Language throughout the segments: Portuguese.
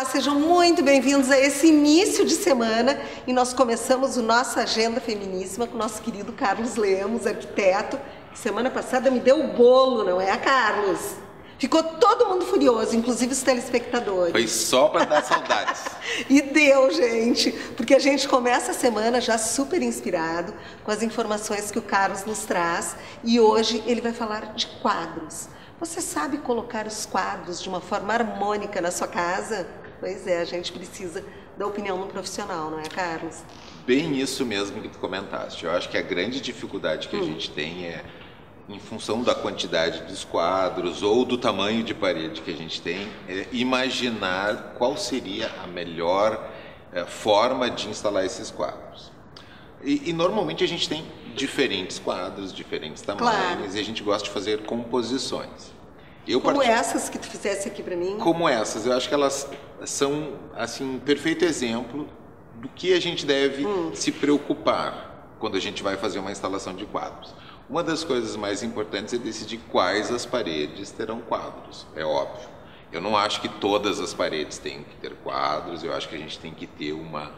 sejam muito bem-vindos a esse início de semana e nós começamos a nossa agenda feminíssima com o nosso querido Carlos Lemos, arquiteto, que semana passada me deu o bolo, não é, Carlos? Ficou todo mundo furioso, inclusive os telespectadores. Foi só para dar saudades. E deu, gente, porque a gente começa a semana já super inspirado com as informações que o Carlos nos traz e hoje ele vai falar de quadros. Você sabe colocar os quadros de uma forma harmônica na sua casa? Pois é, a gente precisa da opinião de um profissional, não é, Carlos? Bem isso mesmo que tu comentaste. Eu acho que a grande dificuldade que a gente tem é, em função da quantidade dos quadros ou do tamanho de parede que a gente tem, é imaginar qual seria a melhor forma de instalar esses quadros. E normalmente a gente tem diferentes quadros, diferentes tamanhos, claro. E a gente gosta de fazer composições. Como essas que tu fizesse aqui para mim? Como essas, eu acho que elas são assim um perfeito exemplo do que a gente deve se preocupar quando a gente vai fazer uma instalação de quadros. Uma das coisas mais importantes é decidir quais as paredes terão quadros, é óbvio. Eu não acho que todas as paredes tenham que ter quadros, eu acho que a gente tem que ter uma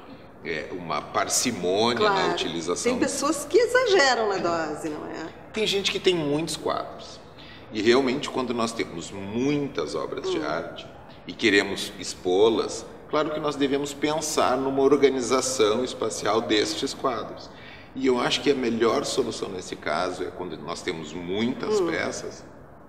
parcimônia, claro, na utilização. Tem pessoas que exageram na dose, não é? Tem gente que tem muitos quadros. E realmente, quando nós temos muitas obras de arte e queremos expô-las, claro que nós devemos pensar numa organização espacial destes quadros. E eu acho que a melhor solução nesse caso é quando nós temos muitas peças,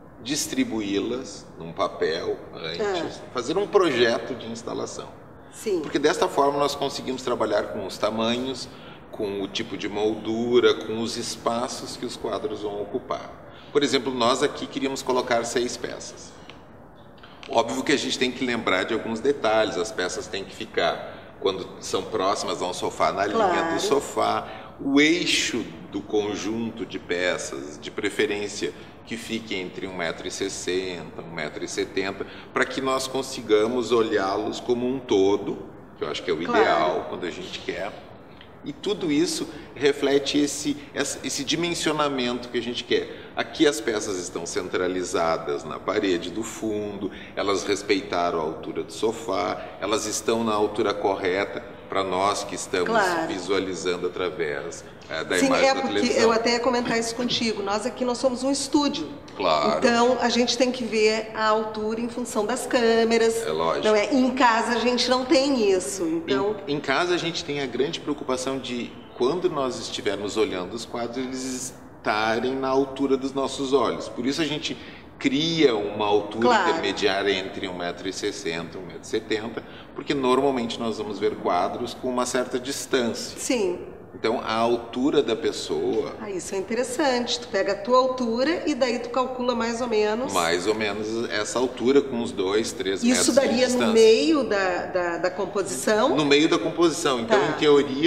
distribuí-las num papel antes, fazer um projeto de instalação. Sim. Porque desta forma nós conseguimos trabalhar com os tamanhos, com o tipo de moldura, com os espaços que os quadros vão ocupar. Por exemplo, nós aqui queríamos colocar 6 peças. Óbvio que a gente tem que lembrar de alguns detalhes, as peças têm que ficar, quando são próximas a um sofá, na linha do sofá. O eixo do conjunto de peças, de preferência, que fique entre 1,60 m, 1,70 m, para que nós consigamos olhá-los como um todo, que eu acho que é o ideal quando a gente quer. E tudo isso reflete esse dimensionamento que a gente quer. Aqui as peças estão centralizadas na parede do fundo, elas respeitaram a altura do sofá, elas estão na altura correta para nós que estamos visualizando através da imagem da televisão. Sim, porque eu até ia comentar isso contigo. Nós aqui somos um estúdio. Claro. Então a gente tem que ver a altura em função das câmeras. É lógico. Não é? Em casa a gente não tem isso. Então... Em casa a gente tem a grande preocupação de, quando nós estivermos olhando os quadros, eles estarem na altura dos nossos olhos. Por isso a gente cria uma altura intermediária entre 1,60 m e 1,70 m, porque normalmente nós vamos ver quadros com uma certa distância. Sim. Então, a altura da pessoa... isso é interessante. Tu pega a tua altura e daí tu calcula mais ou menos... Mais ou menos essa altura, com uns 2, 3 metros de distância. Isso daria no meio da composição? No meio da composição. Então, em teoria,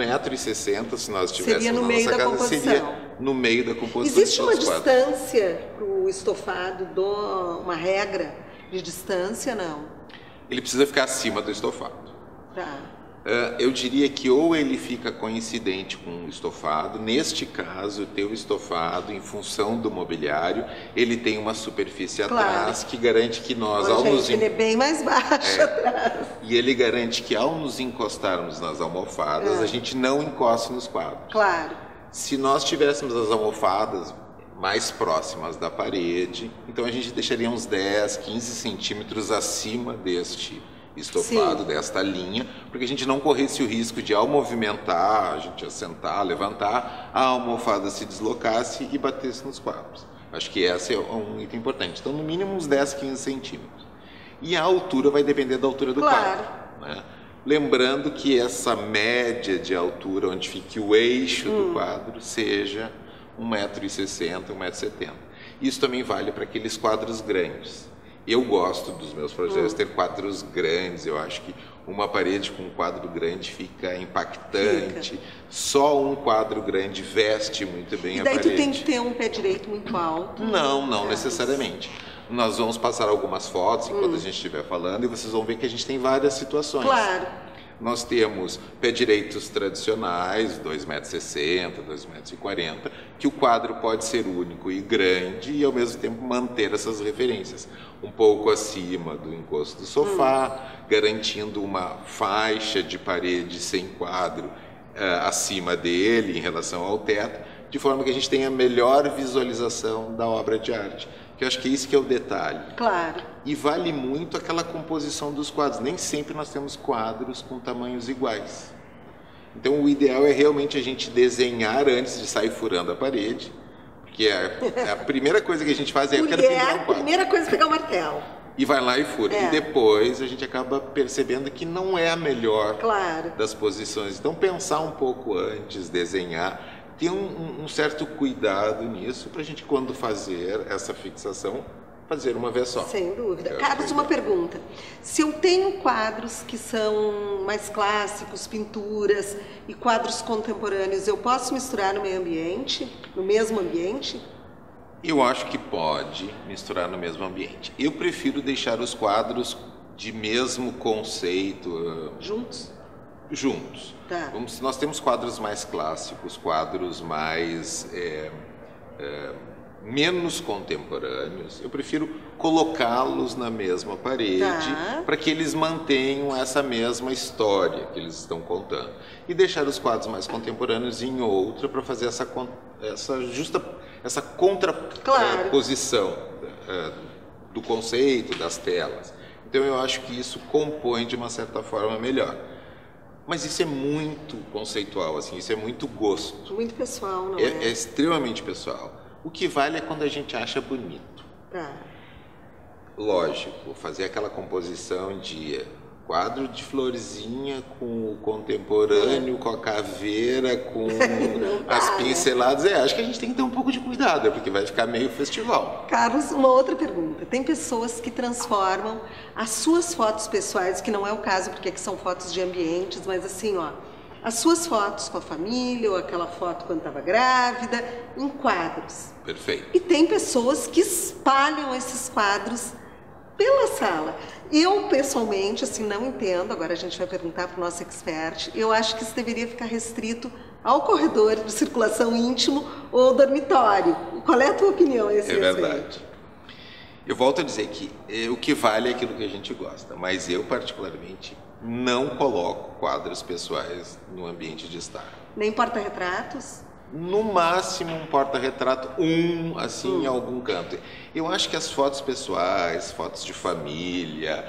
1,60 m, se nós tivéssemos na nossa casa, seria no meio da composição. Existe uma distância para o estofado, uma regra de distância, não? Ele precisa ficar acima do estofado. Tá. Eu diria que ou ele fica coincidente com o estofado, neste caso, o teu estofado, em função do mobiliário, ele tem uma superfície atrás que garante que nós... ele é bem mais baixo atrás. E ele garante que ao nos encostarmos nas almofadas, a gente não encoste nos quadros. Claro. Se nós tivéssemos as almofadas mais próximas da parede, então a gente deixaria uns 10, 15 centímetros acima deste estofado, desta linha, porque a gente não corresse o risco de, ao movimentar, a gente assentar, levantar, a almofada se deslocasse e batesse nos quadros. Acho que esse é um item importante. Então, no mínimo uns 10, 15 centímetros. E a altura vai depender da altura do quadro. Né? Lembrando que essa média de altura, onde fique o eixo do quadro, seja 1,60 m, 1,70 m. Isso também vale para aqueles quadros grandes. Eu gosto dos meus projetos ter quadros grandes, eu acho que uma parede com um quadro grande fica impactante, só um quadro grande veste muito bem a parede. E daí tu tem que ter um pé direito muito alto? Não necessariamente. Nós vamos passar algumas fotos enquanto a gente estiver falando e vocês vão ver que a gente tem várias situações. Claro. Nós temos pé direitos tradicionais, 2,60 m, 2,40 m, que o quadro pode ser único e grande e ao mesmo tempo manter essas referências. Um pouco acima do encosto do sofá, garantindo uma faixa de parede sem quadro acima dele em relação ao teto, de forma que a gente tenha melhor visualização da obra de arte. Que eu acho que isso que é o detalhe. Claro. E vale muito aquela composição dos quadros. Nem sempre nós temos quadros com tamanhos iguais. Então o ideal é realmente a gente desenhar antes de sair furando a parede, porque a primeira coisa que a gente faz é eu quero pendurar um quadro. A primeira coisa é pegar o martelo. E vai lá e fura. E depois a gente acaba percebendo que não é a melhor das posições. Então pensar um pouco antes, desenhar, ter um certo cuidado nisso para a gente, quando fazer essa fixação, fazer uma vez só. Sem dúvida. Carlos, uma pergunta. Se eu tenho quadros que são mais clássicos, pinturas e quadros contemporâneos, eu posso misturar no meio ambiente, no mesmo ambiente? Eu acho que pode misturar no mesmo ambiente. Eu prefiro deixar os quadros de mesmo conceito... Juntos? Juntos. Tá. Nós temos quadros mais clássicos, quadros mais... menos contemporâneos. Eu prefiro colocá-los na mesma parede para que eles mantenham essa mesma história que eles estão contando. E deixar os quadros mais contemporâneos em outra para fazer essa contraposição do conceito, das telas. Então eu acho que isso compõe de uma certa forma melhor. Mas isso é muito conceitual, assim, isso é muito gosto. Muito pessoal, não é? É extremamente pessoal. O que vale é quando a gente acha bonito. Lógico, fazer aquela composição de quadro de florzinha com o contemporâneo, com a caveira, com as pinceladas. Acho que a gente tem que ter um pouco de cuidado, porque vai ficar meio festival. Carlos, uma outra pergunta. Tem pessoas que transformam as suas fotos pessoais, que não é o caso porque aqui são fotos de ambientes, mas assim, ó, as suas fotos com a família, ou aquela foto quando estava grávida, em quadros. Perfeito. E tem pessoas que espalham esses quadros pela sala. Eu, pessoalmente, assim, não entendo, agora a gente vai perguntar para o nosso expert, eu acho que isso deveria ficar restrito ao corredor de circulação íntimo ou dormitório. Qual é a tua opinião a esse respeito? É verdade. Eu volto a dizer que o que vale é aquilo que a gente gosta, mas eu, particularmente, não coloco quadros pessoais no ambiente de estar. Nem porta-retratos? No máximo um porta-retrato, assim, em algum canto. Eu acho que as fotos pessoais, fotos de família,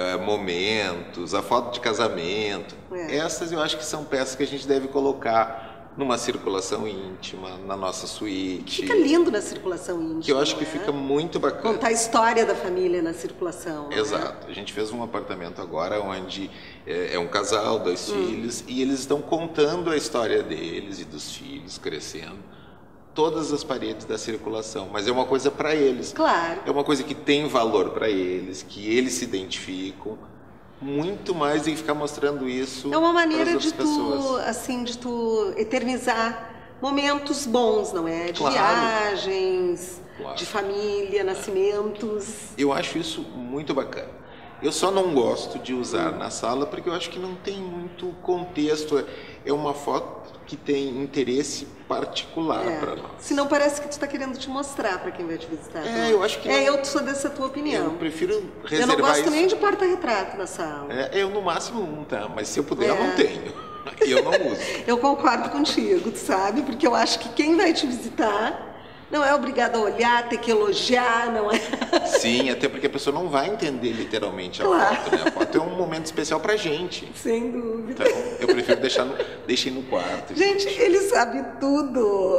momentos, a foto de casamento, essas eu acho que são peças que a gente deve colocar numa circulação íntima, na nossa suíte. Fica lindo na circulação íntima. Que eu acho que fica muito bacana. Contar a história da família na circulação. Exato. A gente fez um apartamento agora onde é um casal, 2 filhos, e eles estão contando a história deles e dos filhos crescendo. Todas as paredes da circulação, mas é uma coisa para eles. Claro. É uma coisa que tem valor para eles, que eles se identificam. Muito mais do que ficar mostrando isso. É uma maneira de pessoas. assim, de tu eternizar momentos bons, não é? De viagens, de família, nascimentos. Eu acho isso muito bacana. Eu só não gosto de usar na sala porque eu acho que não tem muito contexto. É uma foto que tem interesse particular para nós. Se não parece que tu está querendo te mostrar para quem vai te visitar. Eu acho que eu sou dessa tua opinião. Eu prefiro reservar Eu não gosto isso. nem de porta-retrato na sala. Eu no máximo tá? Mas se eu puder eu não tenho. E eu não uso. Eu concordo contigo, tu sabe? Porque eu acho que quem vai te visitar não é obrigado a olhar, ter que elogiar, não é? Sim, até porque a pessoa não vai entender literalmente a foto, né? A foto é um momento especial pra gente. Sem dúvida. Então, eu prefiro deixem no quarto. Gente, ele sabe tudo,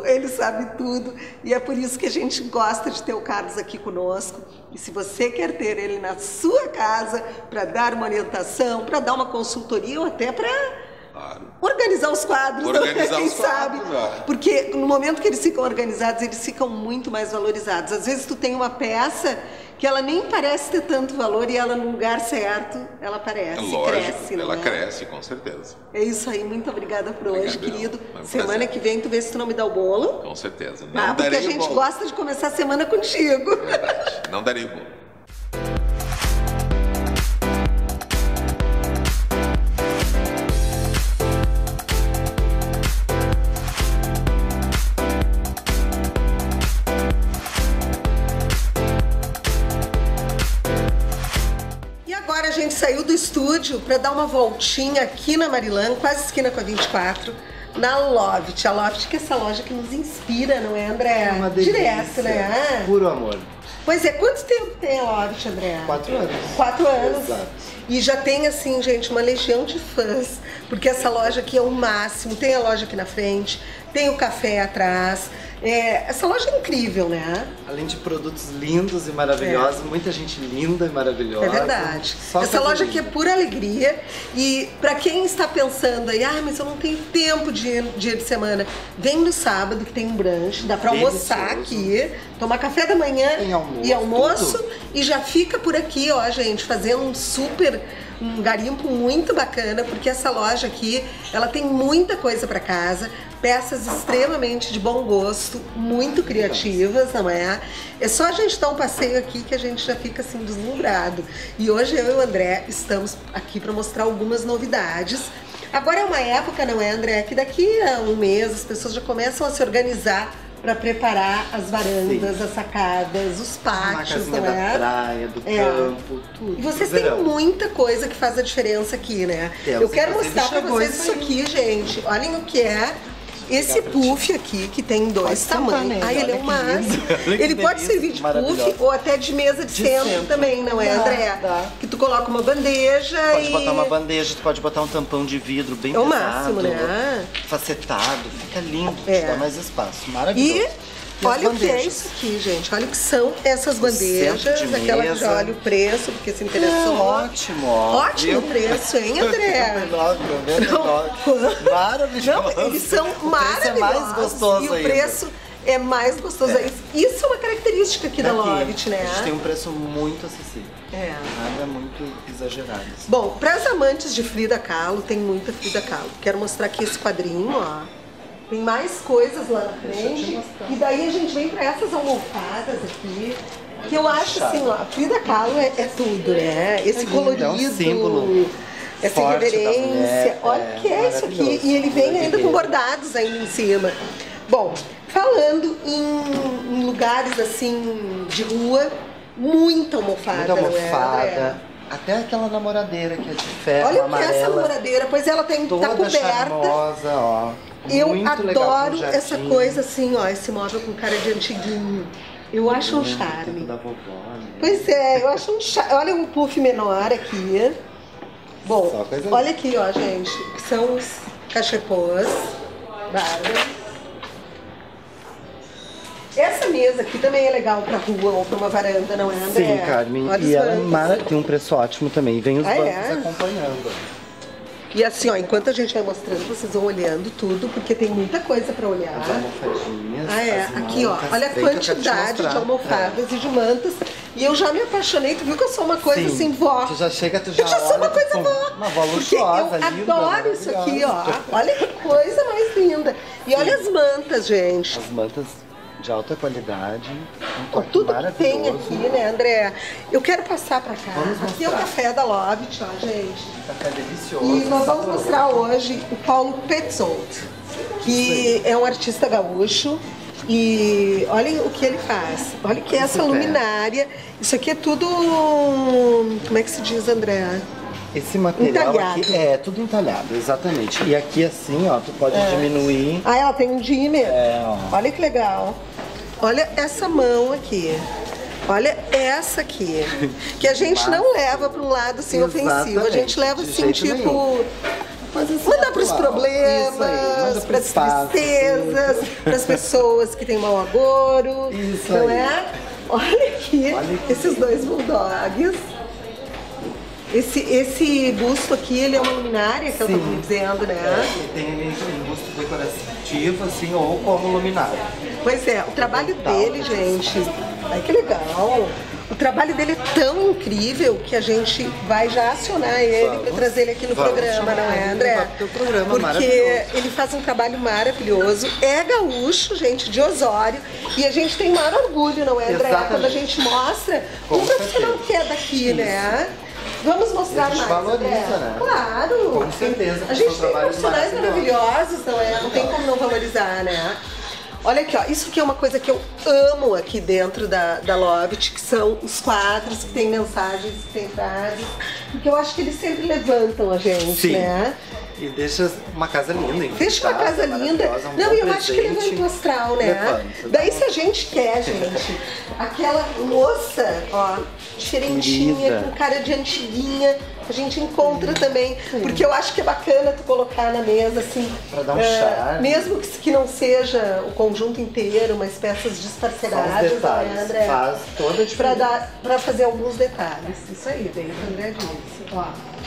e é por isso que a gente gosta de ter o Carlos aqui conosco. E se você quer ter ele na sua casa para dar uma orientação, para dar uma consultoria ou até para organizar os quadros, quem sabe? Porque no momento que eles ficam organizados, eles ficam muito mais valorizados. Às vezes tu tem uma peça que ela nem parece ter tanto valor e ela no lugar certo, ela aparece, cresce. Ela cresce, com certeza. É isso aí, muito obrigada por hoje, querido. Semana que vem tu vê se tu não me dá o bolo. Com certeza. Porque a gente gosta de começar a semana contigo. Verdade, não darei bolo. gente saiu do estúdio para dar uma voltinha aqui na Marilã, quase esquina com a 24, na Lovit. A Lovit, que é essa loja que nos inspira, não é, André? Uma delícia. Direto, né? Puro amor. Pois é, quanto tempo tem a Lovit, André? 4 anos. 4 anos. Exato. E já tem, assim, gente, uma legião de fãs, porque essa loja aqui é o máximo. Tem a loja aqui na frente, tem o café atrás. Essa loja é incrível, né? Além de produtos lindos e maravilhosos, muita gente linda e maravilhosa. É verdade. Só Essa coisa loja linda. aqui é pura alegria. E pra quem está pensando aí, mas eu não tenho tempo dia de semana, vem no sábado que tem um brunch, dá pra almoçar aqui, tomar café da manhã e almoço e já fica por aqui, ó, gente, fazendo um garimpo muito bacana, porque essa loja aqui, ela tem muita coisa para casa, peças extremamente de bom gosto, muito criativas, não é? É só a gente dar um passeio aqui que a gente já fica assim deslumbrado. E hoje eu e o André estamos aqui para mostrar algumas novidades. Agora é uma época, não é, André, que daqui a um mês as pessoas já começam a se organizar para preparar as varandas, as sacadas, os pátios, não é? Da praia, do campo, tudo. E vocês têm muita coisa que faz a diferença aqui, né? Eu quero mostrar para vocês isso aqui, gente. Olhem o que é esse puff aqui, que tem 2 tamanhos. Ele é o máximo. Ele pode servir de puff ou até de mesa de centro também, não é, André? Que tu coloca uma bandeja Pode botar uma bandeja, tu pode botar um tampão de vidro bem pesado. É o máximo, né? Facetado, fica lindo, dá mais espaço. Maravilhoso. E olha o que é isso aqui, gente. Olha o que são essas bandejas. Aquela que já olha o preço, porque se interessou. Ótimo, ó. Ótimo preço, hein, André? Maravilhoso. Não, eles são maravilhosos. É mais gostoso e o preço é mais gostoso. Isso é uma característica aqui da Lovit, né? A gente tem um preço muito acessível. Nada muito exagerado. Assim. Bom, para as amantes de Frida Kahlo, tem muita Frida Kahlo. Quero mostrar aqui esse quadrinho, ó. Tem mais coisas lá na frente. E daí a gente vem para essas almofadas aqui. Que eu acho assim, ó, a Frida Kahlo é tudo, né? Esse colorido, um símbolo essa irreverência. Olha o que é isso aqui. E ele vem ainda com bordados ainda em cima. Bom, falando em lugares assim de rua, muita almofada. Muita almofada. Até aquela namoradeira que é de ferro. Olha o que amarela, é essa namoradeira, pois ela tá coberta. Charmosa, ó. Eu muito adoro essa coisa assim, ó, esse móvel com cara de antiguinho. Eu acho um charme. Da vovó, né? Pois é, eu acho um charme. Olha um puff menor aqui. Bom, olha aqui, ó, gente, que são os cachepôs. Bárbara. Essa mesa aqui também é legal pra rua ou pra uma varanda, não é, André? Sim, Carmen. Olha e ela tem um preço ótimo também. Vem os bancos acompanhando. E assim, ó, enquanto a gente vai mostrando, vocês vão olhando tudo, porque tem muita coisa pra olhar. As almofadinhas. Aqui, ó, olha a quantidade de almofadas e de mantas. E eu já me apaixonei, tu viu que eu sou uma coisa assim, vó. Tu já chega, tu já eu já sou uma coisa vó. Uma vó luxuosa, eu linda, adoro isso aqui, ó. Olha que coisa mais linda. E olha as mantas, gente. As mantas de alta qualidade, um toque tudo maravilhoso. Que tem aqui, né, André? Eu quero passar pra cá. Aqui é o café da Lovit, ó, gente. Café delicioso. E nós vamos mostrar hoje o Paulo Petzold, que é um artista gaúcho. E olhem o que ele faz. Olha que é essa luminária. Isso aqui é tudo... Como é que se diz, André? Esse material entalhado. Aqui é tudo entalhado, exatamente. E aqui assim, ó, tu pode diminuir. Ela tem um dimmer. Ó. Olha que legal. Olha essa mão aqui. Olha essa aqui. Que a gente não leva para um lado assim ofensivo. A gente leva assim, tipo... Manda para os problemas, para as tristezas, para as pessoas que têm mau agouro. Isso não aí. É? Olha aqui, esses dois bulldogs. Esse busto aqui, ele é uma luminária, que eu tô dizendo, né? Tem um busto decorativo, assim, ou como luminária. Pois é, o trabalho dele, gente, ai que legal. O trabalho dele é tão incrível que a gente vai já acionar ele para trazer ele aqui no programa, não é, André? Porque ele faz um trabalho maravilhoso, é gaúcho, gente, de Osório, e a gente tem maior orgulho, não é, André? Quando a gente mostra um profissional que é daqui, né? Vamos mostrar mais, valoriza, né? Claro! Com certeza. A gente tem profissionais maravilhosos, não é? Não tem como não valorizar, né? Olha aqui, ó, isso aqui é uma coisa que eu amo aqui dentro da Lovit, que são os quadros que tem mensagens, que tem frases, porque eu acho que eles sempre levantam a gente, Sim. né? E deixa uma casa linda, hein? Deixa uma casa linda. Não, eu acho que levanta o astral, né? Levanta. Daí se a gente quer, gente, aquela moça, ó, diferentinha, Querida. com cara de antiguinha, a gente encontra também. Porque eu acho que é bacana tu colocar na mesa, assim. Pra dar um charme. Mesmo que não seja o conjunto inteiro, mas peças disparceladas, detalhes, né, André? faz toda a diferença. Pra fazer alguns detalhes. Isso aí, bem, o André disse. Ó.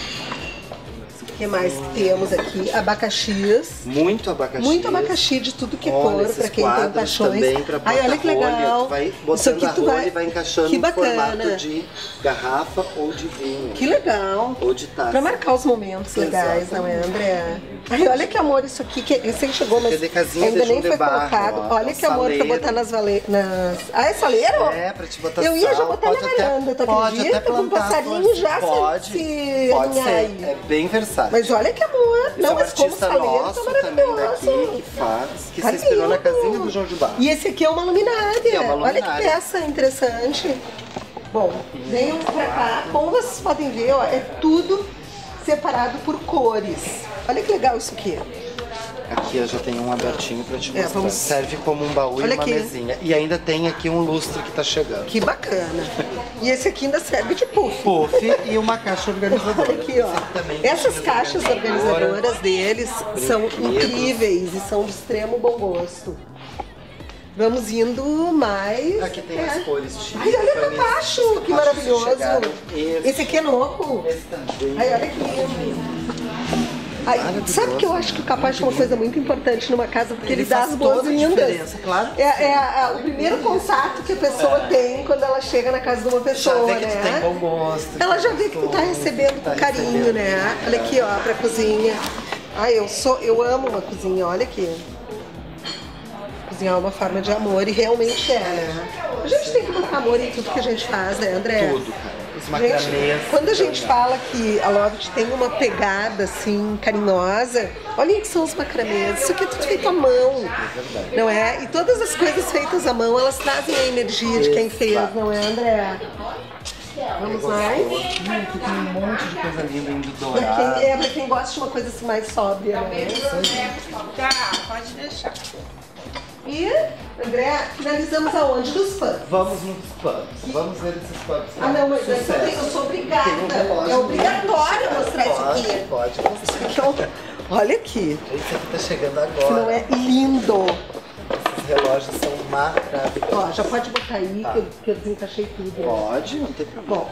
O que mais que temos aqui? Abacaxis. Muito abacaxi. Muito abacaxi de tudo que Olha, for, esses pra quem tem quadros paixões. também pra Ai, olha que porta-rolha. legal. Tu vai Isso botando aqui a tu rolha e vai encaixando que no bacana. formato de garrafa ou de vinho. Que legal. Ou de taça. Pra marcar os momentos legais, não é, André? Ai, olha que amor isso aqui, que recém chegou, mas Cadê casinha ainda de nem João de foi Barro, colocado. ó, Olha é um que amor pra saleiro. botar nas Ah, é saleiro? É, pra te botar Eu ia já sal, botar na pode até- varanda, tu pode acredita? até Com um plantar passarinho flores. já Pode, se pode alinhar ser. aí. É bem versátil. Mas olha que amor. Esse Não, é um mas como artista saleiro nosso tá também maravilhoso. daqui, que faz, que Tá se inspirou na lindo. casinha do João de Barro. E esse aqui é uma luminária. É uma Olha que luminária. peça interessante. Bom, venham pra cá. Como vocês podem ver, ó, é tudo separado por cores. Olha que legal isso aqui. Aqui eu já tenho um abertinho pra te mostrar. vamos- Serve como um baú Olha e uma aqui. mesinha. E ainda tem aqui um lustre que tá chegando. Que bacana. E esse aqui ainda serve de puff. Puff e uma caixa organizadora. Olha aqui, ó. Esse aqui também Essas tem caixas organizadoras deles são brinquedos. incríveis e são de extremo bom gosto. Vamos indo mais. Aqui tem as cores típicas. Ai, olha o capacho, que maravilhoso. Esse Esse aqui é novo. também. Ai, olha que lindo. Ai, sabe que eu acho que o capacho é uma coisa muito importante numa casa, porque ele dá faz as toda a boas-vindas. diferença, claro. É o primeiro contato que a pessoa tem quando ela chega na casa de uma Já pessoa, vê que tu tem né? bom gosto. Ela já vê que tu tá recebendo com carinho, né? Olha aqui, ó, pra cozinha. Ai, eu amo uma cozinha, olha aqui. Cozinhar é uma forma de amor e realmente é, né? A gente tem que botar amor em tudo que a gente faz, né, André? Tudo, cara. Os Gente, macramês. quando a gente fala que a Lovit tem uma pegada assim carinhosa, olha que são os macramês. Isso aqui é tudo feito à mão, não é? E todas as coisas feitas à mão, elas trazem a energia de quem fez, não é, André? Vamos mais? Aqui tem um monte de coisa linda indo Pra dourado. pra quem gosta de uma coisa assim mais sóbria, né? Tá, pode deixar. E, André, finalizamos aonde? Dos fãs. Vamos nos pubs. Vamos ver esses pubs. Ah, não, mas Sucesso. eu sou obrigada. Tem um relógio É obrigatório mostrar isso Pode, aqui. pode. Isso aqui é olha aqui, Esse aqui tá chegando que não agora. é lindo. Esses relógios são maravilhosos. Ó, já pode botar aí que eu desencaixei tudo. Né? Pode, não tem problema. Bom,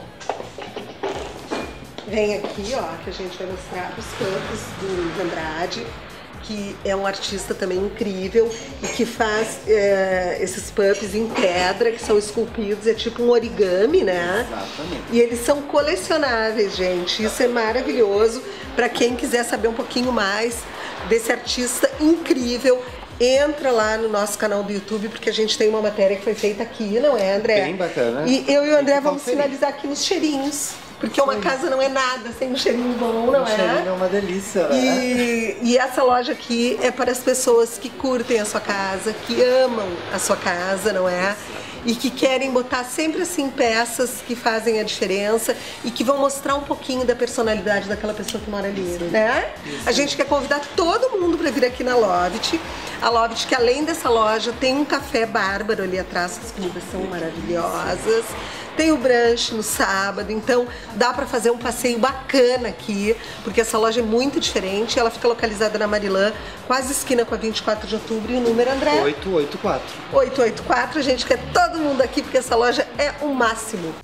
vem aqui, ó, que a gente vai mostrar os campos do Andrade, que é um artista também incrível e que faz esses pups em pedra, que são esculpidos, é tipo um origami, né? Exatamente. E eles são colecionáveis, gente. Isso é maravilhoso para quem quiser saber um pouquinho mais desse artista incrível. Entra lá no nosso canal do YouTube, porque a gente tem uma matéria que foi feita aqui, não é, André? Bem bacana. E eu e o André Tem que vamos conferir. finalizar aqui nos cheirinhos. Porque uma casa não é nada sem um cheirinho bom, não O cheirinho é é? uma delícia, né? E essa loja aqui é para as pessoas que curtem a sua casa, que amam a sua casa, não é? E que querem botar sempre assim peças que fazem a diferença e que vão mostrar um pouquinho da personalidade daquela pessoa que mora ali, né? A gente quer convidar todo mundo para vir aqui na Lovit. A Lovit, que além dessa loja, tem um café bárbaro ali atrás, as comidas são maravilhosas. Tem o brunch no sábado, então dá para fazer um passeio bacana aqui, porque essa loja é muito diferente. Ela fica localizada na Marilã, quase esquina com a 24 de outubro. E o número, André? 884. 884. A gente quer todo mundo aqui, porque essa loja é o máximo.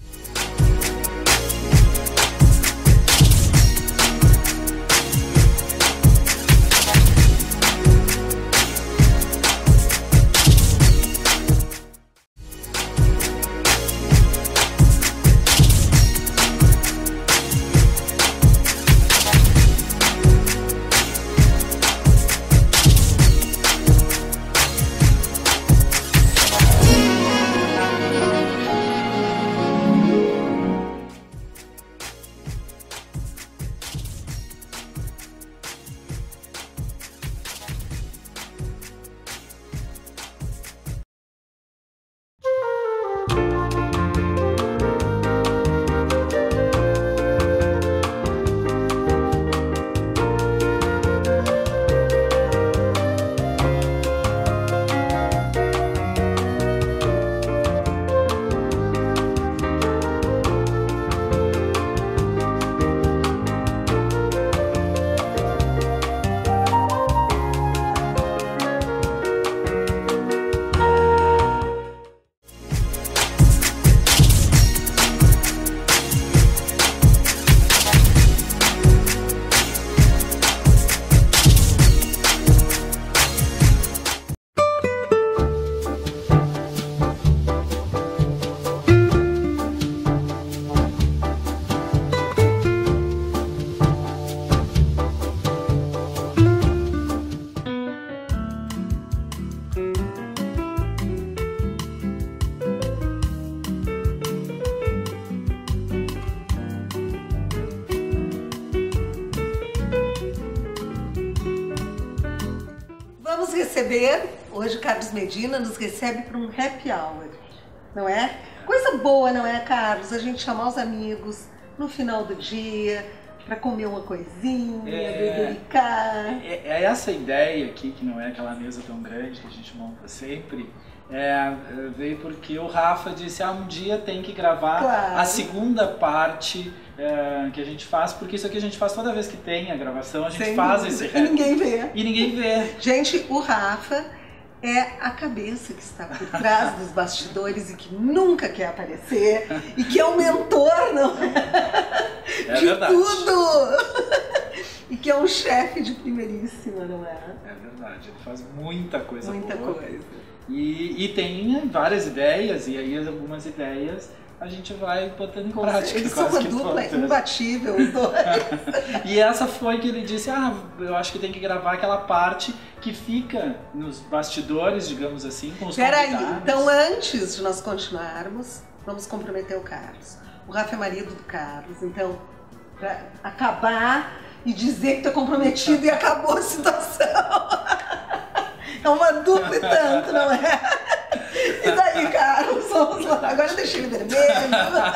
receber, hoje Carlos Medina nos recebe para um happy hour, não é? Coisa boa, não é, Carlos? A gente chamar os amigos no final do dia para comer uma coisinha, bebericar. É essa ideia aqui, que não é aquela mesa tão grande que a gente monta sempre, veio porque o Rafa disse, um dia tem que gravar a segunda parte que a gente faz, porque isso aqui a gente faz toda vez que tem a gravação, a gente faz esse e ninguém vê. E ninguém vê. Gente, o Rafa é a cabeça que está por trás dos bastidores e que nunca quer aparecer e que é o mentor, não é? De verdade. Tudo! E que é um chefe de primeiríssima, não é? É verdade, ele faz muita coisa boa. Muita coisa. E tem várias ideias, e aí algumas ideias a gente vai botando em prática. Eles são uma dupla imbatível, os dois. E essa foi que ele disse, eu acho que tem que gravar aquela parte que fica nos bastidores, digamos assim, com os convidados. Peraí, então antes de nós continuarmos, vamos comprometer o Carlos. O Rafa é marido do Carlos, então, para acabar e dizer que tá comprometido e acabou a situação. É uma dupla e tanto, não é? E daí, Carlos? Vamos lá. Agora deixa ele vermelho.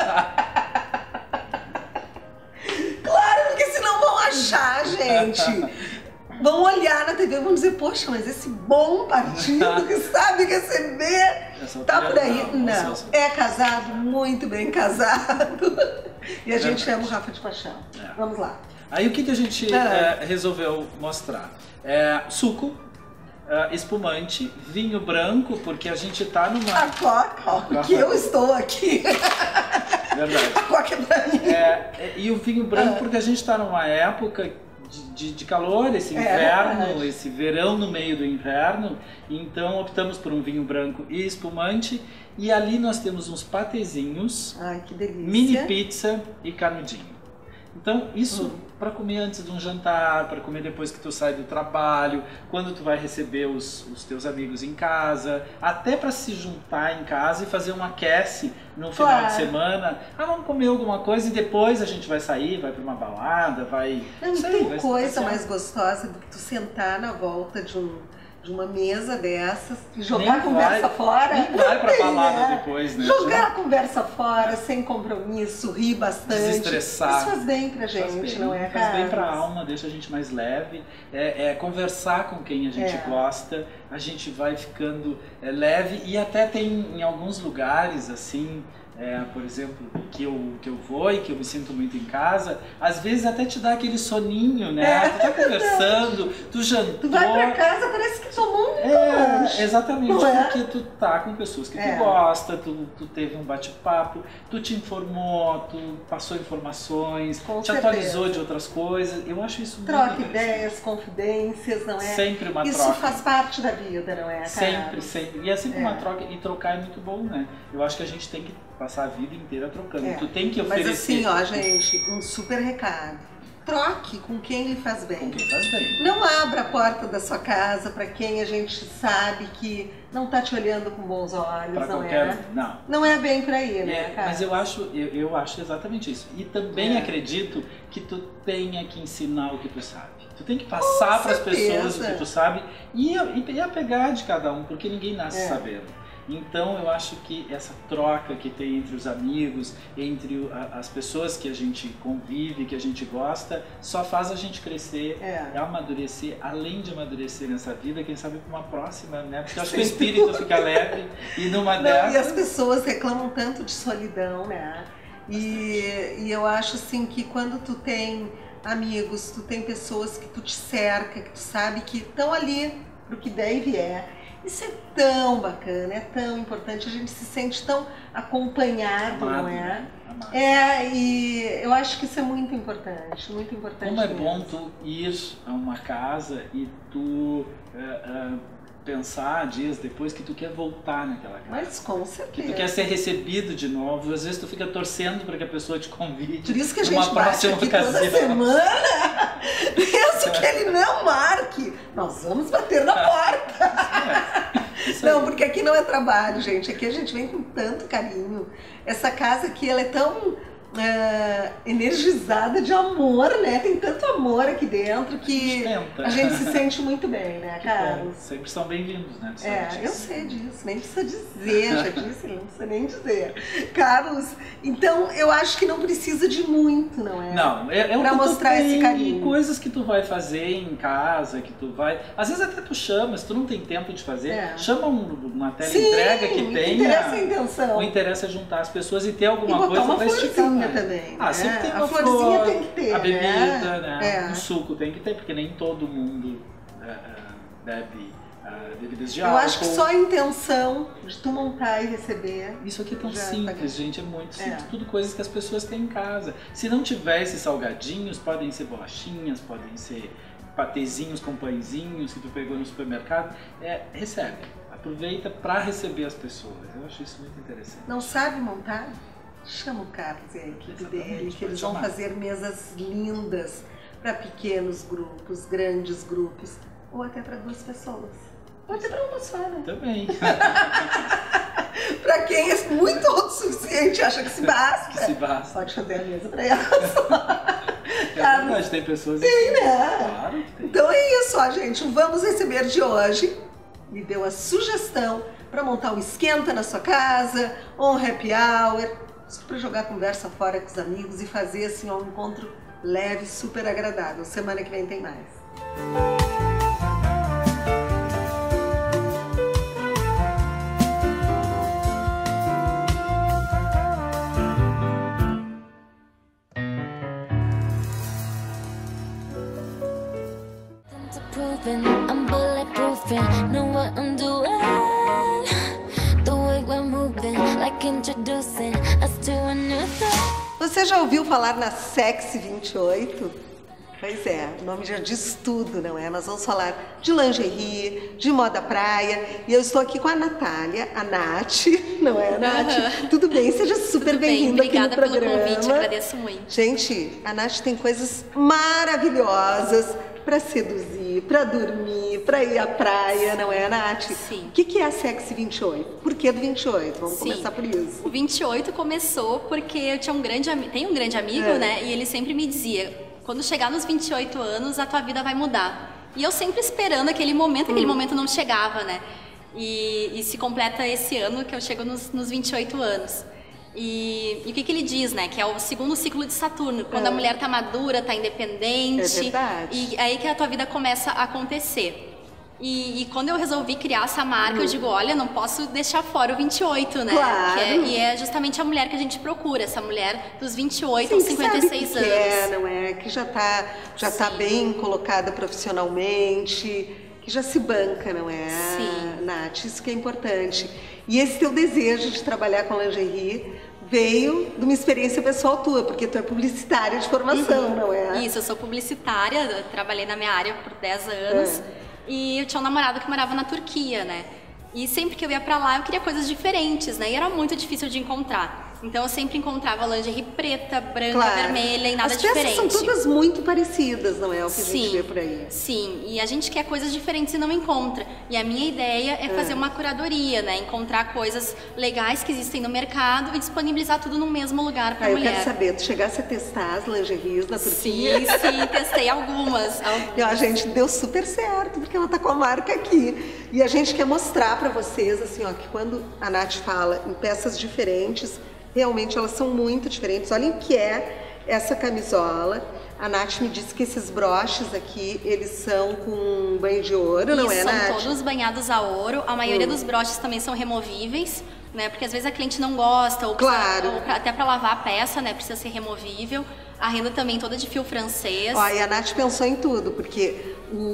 Claro, porque senão vão achar, gente. Vão olhar na TV e vão dizer, poxa, mas esse bom partido que sabe receber tá por aí. Não, é casado, muito bem casado. E a gente ama o Rafa de paixão. Vamos lá. Aí o que a gente resolveu mostrar? Suco. Espumante, vinho branco, porque a gente tá numa... A Coca, porque eu estou aqui. Verdade. A Coca é pra mim. E o vinho branco porque a gente tá numa época de calor, esse inverno, esse verão no meio do inverno, então optamos por um vinho branco e espumante, e ali nós temos uns patezinhos, ai, que delícia, mini pizza e canudinho. Então isso para comer antes de um jantar, para comer depois que tu sai do trabalho, quando tu vai receber os teus amigos em casa, até para se juntar em casa e fazer um aquece no final de semana. Vamos comer alguma coisa e depois a gente vai sair, vai para uma balada, vai... Não tem coisa mais gostosa do que tu sentar na volta de uma mesa dessas e jogar a conversa fora. Nem vai pra balada depois, né? Jogar a conversa fora, sem compromisso, rir bastante. Desestressar. Isso faz bem pra gente, não é, Faz bem pra alma, deixa a gente mais leve. Conversar com quem a gente gosta, a gente vai ficando leve. E até tem em alguns lugares, assim... por exemplo, que eu vou e que eu me sinto muito em casa, às vezes até te dá aquele soninho, né? Tu tá conversando, tu jantou. Tu vai pra casa, parece que tomou um lanche. Exatamente, porque tu tá com pessoas que tu gosta, tu teve um bate-papo, tu te informou, tu passou informações, te atualizou de outras coisas. Eu acho isso muito Troca ideias, confidências, não é? Sempre uma troca. Isso faz parte da vida, não é, Sempre, sempre. E é sempre uma troca, e trocar é muito bom, né? Eu acho que a gente tem que passar a vida inteira trocando. Tu tem que oferecer. Mas assim, ó, gente, um super recado. Troque com quem lhe faz bem. Com quem faz bem. Não abra a porta da sua casa para quem a gente sabe que não tá te olhando com bons olhos, pra não qualquer... é? Não é bem para ir, né, cara? Mas eu acho exatamente isso. E também acredito que tu tenha que ensinar o que tu sabe. Tu tem que passar para as pessoas o que tu sabe e apegar de cada um, porque ninguém nasce sabendo. Então eu acho que essa troca que tem entre os amigos, entre as pessoas que a gente convive, que a gente gosta, só faz a gente crescer, amadurecer, além de amadurecer nessa vida, quem sabe para uma próxima, né? Porque eu acho que o espírito fica leve e numa dessas... E as pessoas reclamam tanto de solidão, né? E eu acho assim que quando tu tem amigos, tu tem pessoas que tu te cerca, que tu sabe que estão ali pro que der e vier. Isso é tão bacana, é tão importante, a gente se sente tão acompanhado, amado, não é? Amado. E eu acho que isso é muito importante Como é mesmo. bom tu ir a uma casa e tu pensar dias depois que tu quer voltar naquela casa. Mas com certeza. Que tu quer ser recebido de novo, às vezes tu fica torcendo para que a pessoa te convide. Por isso que a gente bate aqui toda semana, mesmo que ele não marque, nós vamos bater na porta. Não, porque aqui não é trabalho, gente, aqui a gente vem com tanto carinho. Essa casa aqui, ela é tão energizada de amor, né? Tem tanto amor aqui dentro que a gente se sente muito bem, né, Carlos? Sempre são bem-vindos, né? Eu sei disso, nem precisa dizer, já disse, não precisa nem dizer. Carlos, então eu acho que não precisa de muito, não é? Não, pra mostrar esse carinho. Coisas que tu vai fazer em casa, que tu vai... Às vezes até tu chama, se tu não tem tempo de fazer, chama uma teleentrega que tenha... interessa a intenção. O interesse é juntar as pessoas e ter alguma coisa pra esticar. Também, sempre tem uma florzinha, flor, tem que ter, a bebida, né? Um suco tem que ter, porque nem todo mundo bebe bebidas de álcool. Eu acho que só a intenção de tu montar e receber. Isso aqui é tão simples, gente, é muito simples. Tudo coisas que as pessoas têm em casa. Se não tiver esses salgadinhos, podem ser bolachinhas, podem ser patezinhos com pãezinhos que tu pegou no supermercado. Recebe. Aproveita para receber as pessoas. Eu acho isso muito interessante. Não sabe montar? Chama o Carlos e a equipe dele, que eles vão fazer mesas lindas para pequenos grupos, grandes grupos, ou até para 2 pessoas. Ou até para uma só, né? Também. Para quem é muito autossuficiente, acha que se basta. Pode fazer a mesa para ela só. Carlos, tem pessoas assim. Né? Claro que tem. Então é isso, ó, gente. O Vamos Receber de hoje me deu a sugestão para montar um esquenta na sua casa, ou um happy hour, só para jogar a conversa fora com os amigos e fazer assim um encontro leve, super agradável. Semana que vem tem mais. I'm bulletproofing, know what I'm doing. The way we're moving, like introducing us to a new thing. Você já ouviu falar na Sexy 28? Pois é, o nome já diz tudo, não é? Nós vamos falar de lingerie, de moda praia, e eu estou aqui com a Natália, a Nath, não é, Nath? Tudo bem? Seja super bem-vinda aqui no programa. Obrigada pelo convite, agradeço muito. Gente, a Nath tem coisas maravilhosas para seduzir, para dormir, para ir à praia, não é, Nath? Sim. O que é a Sexy 28? Por que do 28? Vamos começar por isso. O 28 começou porque eu tinha tenho um grande amigo, né? E ele sempre me dizia, quando chegar nos 28 anos, a tua vida vai mudar. E eu sempre esperando aquele momento não chegava, né? E se completa esse ano que eu chego nos 28 anos. E o que ele diz, né? Que é o segundo ciclo de Saturno, quando a mulher tá madura, tá independente. É verdade. E aí que a tua vida começa a acontecer. E quando eu resolvi criar essa marca, eu digo, olha, não posso deixar fora o 28, né? Claro. E é justamente a mulher que a gente procura, essa mulher dos 28 aos 56 sabe anos. Não é? Que já tá bem colocada profissionalmente, que já se banca, não é, Sim. Nath? Isso que é importante. E esse teu desejo de trabalhar com lingerie veio de uma experiência pessoal tua, porque tu é publicitária de formação, não é? Isso, eu sou publicitária, eu trabalhei na minha área por 10 anos. E eu tinha um namorado que morava na Turquia, né? E sempre que eu ia pra lá, eu queria coisas diferentes, né? E era muito difícil de encontrar. Então eu sempre encontrava lingerie preta, branca, vermelha e nada diferente. As peças são todas muito parecidas, não é? O que a gente vê por aí. Sim, e a gente quer coisas diferentes e não encontra. E a minha ideia é fazer uma curadoria, né? Encontrar coisas legais que existem no mercado e disponibilizar tudo no mesmo lugar pra mulher. Eu quero saber, tu chegasse a testar as lingeries na Turquia? Sim, testei algumas. E a gente deu super certo, porque ela tá com a marca aqui. E a gente quer mostrar pra vocês, assim, ó, que quando a Nath fala em peças diferentes, realmente elas são muito diferentes. Olhem o que é essa camisola. A Nath me disse que esses broches aqui, eles são com banho de ouro, não é, Nath? São todos banhados a ouro. A maioria dos broches também são removíveis, né? Porque às vezes a cliente não gosta, ou, claro. Até para lavar a peça, né? Precisa ser removível. A renda também toda de fio francês. Ó, e a Nath pensou em tudo, porque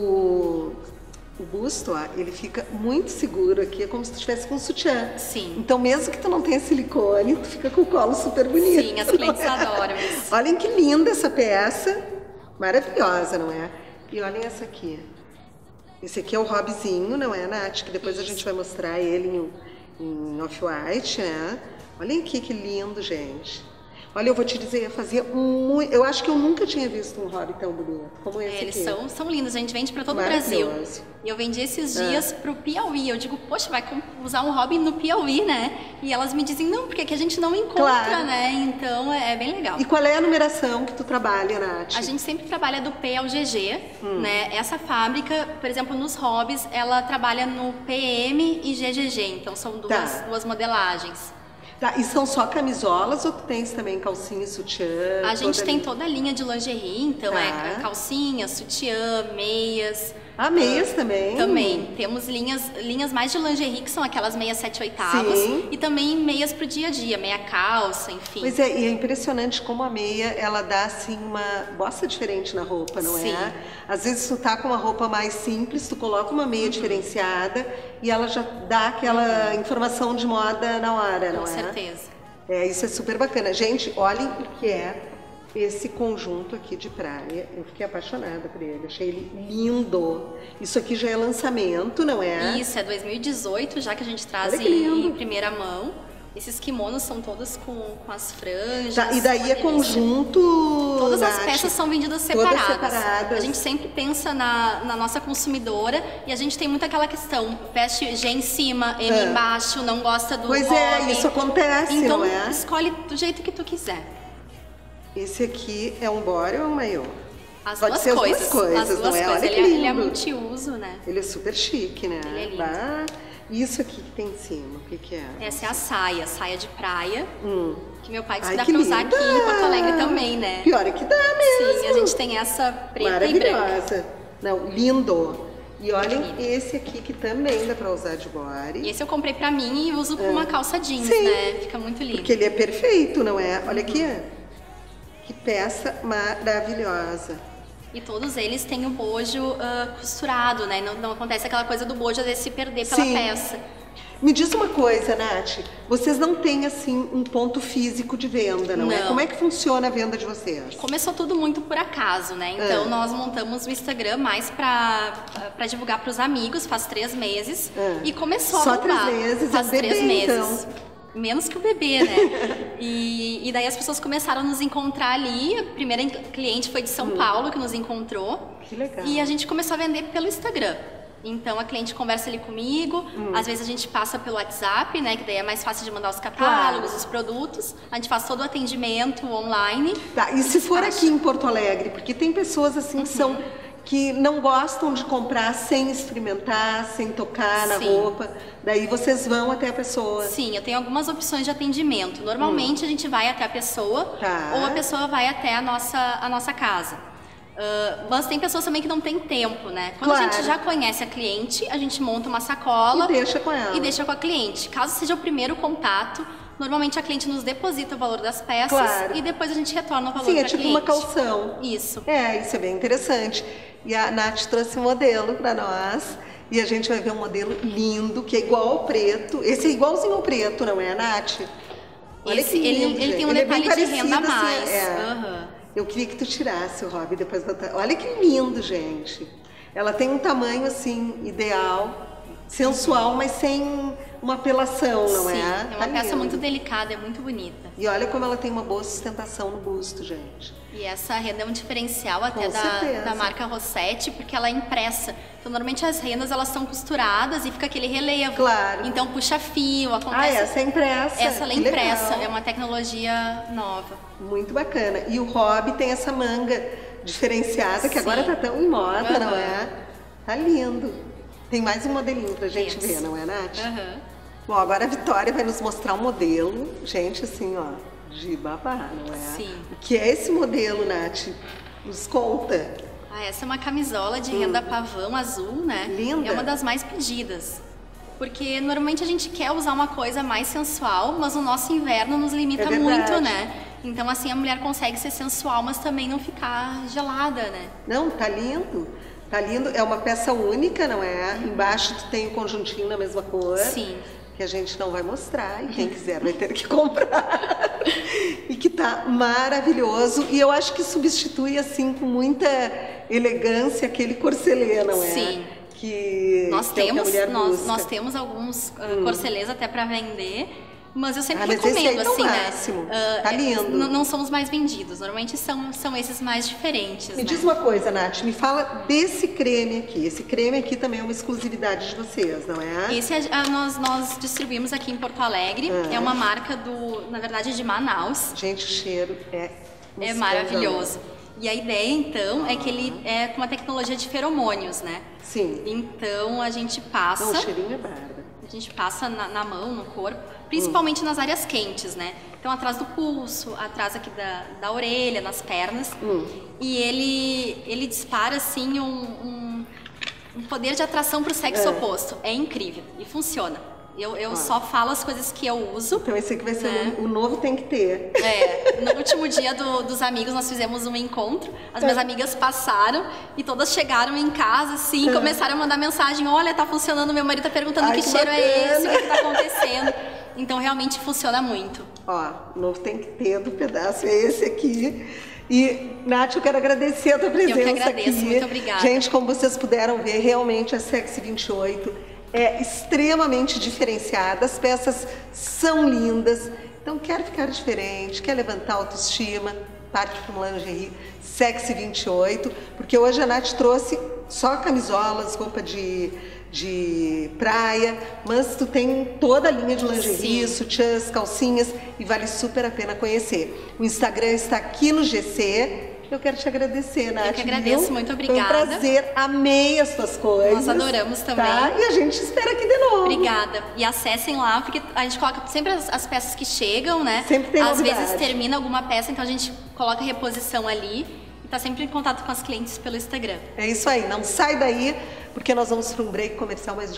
o busto, ó, ele fica muito seguro aqui, é como se tu estivesse com um sutiã. Sim. Então, mesmo que tu não tenha silicone, tu fica com o colo super bonito. Sim, as clientes adoram isso. Olhem que linda essa peça, maravilhosa, não é? E olhem essa aqui. Esse aqui é o Robzinho, não é, Nath? Que depois a gente vai mostrar ele em off-white, né? Olhem aqui que lindo, gente. Olha, eu vou te dizer, eu fazia muito... Eu acho que eu nunca tinha visto um hobby tão bonito como esse Eles aqui. são lindos, a gente vende para todo o Brasil. Maravilhoso. E eu vendi esses dias pro Piauí. Eu digo, poxa, vai usar um hobby no Piauí, né? E elas me dizem, não, porque aqui a gente não encontra, Claro. né? Então é bem legal. E qual é a numeração que tu trabalha, Nath? A gente sempre trabalha do P ao GG, né? Essa fábrica, por exemplo, nos hobbies, ela trabalha no PM e GGG. Então são duas modelagens. Tá, e são só camisolas ou tu tens também calcinha e sutiã? A gente tem toda a linha de lingerie, então é calcinha, sutiã, meias. Ah, meias também? Também. Temos linhas mais de lingerie, que são aquelas meias 7/8. Sim. E também meias pro dia a dia, meia calça, enfim. Pois é, e é impressionante como a meia, ela dá assim uma bossa diferente na roupa, não Sim. é? Às vezes tu tá com uma roupa mais simples, tu coloca uma meia diferenciada e ela já dá aquela informação de moda na hora, não Com é? certeza. É, isso é super bacana. Gente, olhem o que é esse conjunto aqui de praia. Eu fiquei apaixonada por ele, achei ele lindo. Isso aqui já é lançamento, não é? Isso, é 2018, já que a gente traz Olha que lindo. em primeira mão. Esses kimonos são todos com as franjas. Tá, e daí uma é delícia. conjunto. Todas as Nath? peças são vendidas Todas separadas. separadas. A gente sempre pensa na nossa consumidora e a gente tem muito aquela questão, veste G em cima, M embaixo, não gosta do Pois hobby. é, isso acontece, então, não é? escolhe do jeito que tu quiser. Esse aqui é um body ou um maiô? As Pode duas ser coisas. as duas coisas, As duas não é? coisas. Olha que Ele é lindo. multiuso, né? Ele é super chique, né? Ele é lindo. Bah, isso aqui que tem em cima, o que que é? Essa é a saia de praia, que meu pai disse Ai, que dá que pra usar linda! aqui em Porto Alegre também, né? Pior é que dá mesmo. Sim, a gente tem essa preta e branca. Maravilhosa. Não, lindo. E olhem Lindo. esse aqui que também dá pra usar de body. E esse eu comprei pra mim e uso com uma calça jeans, Sim. né? Fica muito lindo. Porque ele é perfeito, não é? Olha aqui, ó. Que peça maravilhosa. E todos eles têm o bojo costurado, né? Não acontece aquela coisa do bojo às vezes se perder pela Sim. peça. Me diz uma coisa, Nath. Vocês não têm, assim, um ponto físico de venda, não é? Não. Como é que funciona a venda de vocês? Começou tudo muito por acaso, né? Então nós montamos o Instagram mais pra divulgar pros amigos, faz 3 meses. E começou Só a bombar. 3 meses, Faz é um bebê, 3 meses. então. Menos que o bebê, né? e daí as pessoas começaram a nos encontrar ali. A primeira cliente foi de São Paulo que nos encontrou. Que legal. E a gente começou a vender pelo Instagram. Então a cliente conversa ali comigo, às vezes a gente passa pelo WhatsApp, né? Que daí é mais fácil de mandar os catálogos, os produtos. A gente faz todo o atendimento online. Tá, e se for aqui em Porto Alegre? Porque tem pessoas assim que não gostam de comprar sem experimentar, sem tocar na Sim. roupa. Daí vocês vão até a pessoa. Sim, eu tenho algumas opções de atendimento. Normalmente a gente vai até a pessoa Tá. ou a pessoa vai até a nossa casa. Mas tem pessoas também que não têm tempo, né? Quando a Claro. gente já conhece a cliente, a gente monta uma sacola E deixa com ela. e deixa com a cliente. Caso seja o primeiro contato, normalmente a cliente nos deposita o valor das peças Claro. e depois a gente retorna o valor Sim, é pra tipo cliente. uma calção. Isso. É, isso é bem interessante. E a Nath trouxe um modelo para nós. E a gente vai ver um modelo lindo, que é igual ao preto. Esse é igualzinho ao preto, não é, Nath? Olha Esse, que lindo, ele tem um gente. Ele é bem detalhe de renda a parecido, assim, mais. é. Aham. Eu queria que tu tirasse o hobby depois botar. Olha que lindo, gente. Ela tem um tamanho assim ideal, sensual, mas sem uma apelação, não Sim, é? é Tá uma peça lindo. muito delicada, é muito bonita. E olha como ela tem uma boa sustentação no busto, gente. E essa renda é um diferencial até Com certeza. da marca Rossetti, porque ela é impressa. Então, normalmente as rendas elas são costuradas e fica aquele relevo. Claro. Então, puxa fio, Ah, acontece... essa é impressa. Essa ela é Que impressa, legal. é uma tecnologia nova. Muito bacana. E o hobby tem essa manga diferenciada, que Sim. agora tá tão em moda, não Aham. é? Tá lindo. Tem mais um modelinho pra gente Temos. ver, não é, Nath? Aham. Bom, agora a Vitória vai nos mostrar um modelo, gente, assim, ó, de babá, não é? Sim. O que é esse modelo, Nath? Nos conta. Ah, essa é uma camisola de renda pavão azul, né? Linda. É uma das mais pedidas. Porque normalmente a gente quer usar uma coisa mais sensual, mas o nosso inverno nos limita É verdade. muito, né? Então assim a mulher consegue ser sensual, mas também não ficar gelada, né? Não, tá lindo. Tá lindo. É uma peça única, não é? Embaixo tu tem o conjuntinho na mesma cor. Sim. Que a gente não vai mostrar e quem quiser vai ter que comprar. E que tá maravilhoso. E eu acho que substitui, assim, com muita elegância aquele corcelê, não é? Sim. Que Nós que é o que a temos, mulher nós busca. temos alguns corcelês até para vender. Mas eu sempre mas esse aí recomendo, tá o assim, máximo. né? Tá lindo. Não são os mais vendidos. Normalmente são esses mais diferentes, Me né? diz uma coisa, Nath, me fala desse creme aqui. Esse creme aqui também é uma exclusividade de vocês, não é? Esse nós distribuímos aqui em Porto Alegre. É uma marca na verdade, de Manaus. Gente, o cheiro é maravilhoso. E a ideia, então, é que ele é com uma tecnologia de feromônios, né? Sim. Então, a gente passa... Não, o cheirinho é bárbaro. A gente passa na mão, no corpo, principalmente nas áreas quentes, né? Então, atrás do pulso, atrás aqui da orelha, nas pernas. E ele dispara, assim, um poder de atração para o sexo oposto. É incrível e funciona. Eu só falo as coisas que eu uso. Então esse aqui vai ser o novo tem que ter. No último dia dos amigos nós fizemos um encontro. As minhas amigas passaram e todas chegaram em casa assim, e começaram a mandar mensagem: olha, tá funcionando, meu marido tá perguntando que cheiro é esse, o que tá acontecendo. Então realmente funciona muito. Ó, o novo tem que ter do pedaço é esse aqui. E, Nath, eu quero agradecer a tua presença aqui. Eu que agradeço, muito obrigada. Gente, como vocês puderam ver, realmente a Sexy 28 é extremamente diferenciada, as peças são lindas. Então, quer ficar diferente, quer levantar a autoestima, parte para um lingerie Sexy 28, porque hoje a Nath trouxe só camisolas, roupa de praia, mas tu tem toda a linha de lingerie, sutiãs, calcinhas, e vale super a pena conhecer. O Instagram está aqui no GC. Eu quero te agradecer, Nath. Eu que agradeço, muito obrigada. Foi um prazer, amei as tuas coisas. Nós adoramos também. Tá? E a gente espera aqui de novo. Obrigada. E acessem lá, porque a gente coloca sempre as peças que chegam, né? Sempre tem novidade. Às vezes termina alguma peça, então a gente coloca reposição ali e tá sempre em contato com as clientes pelo Instagram. É isso aí, não sai daí, porque nós vamos para um break comercial mais.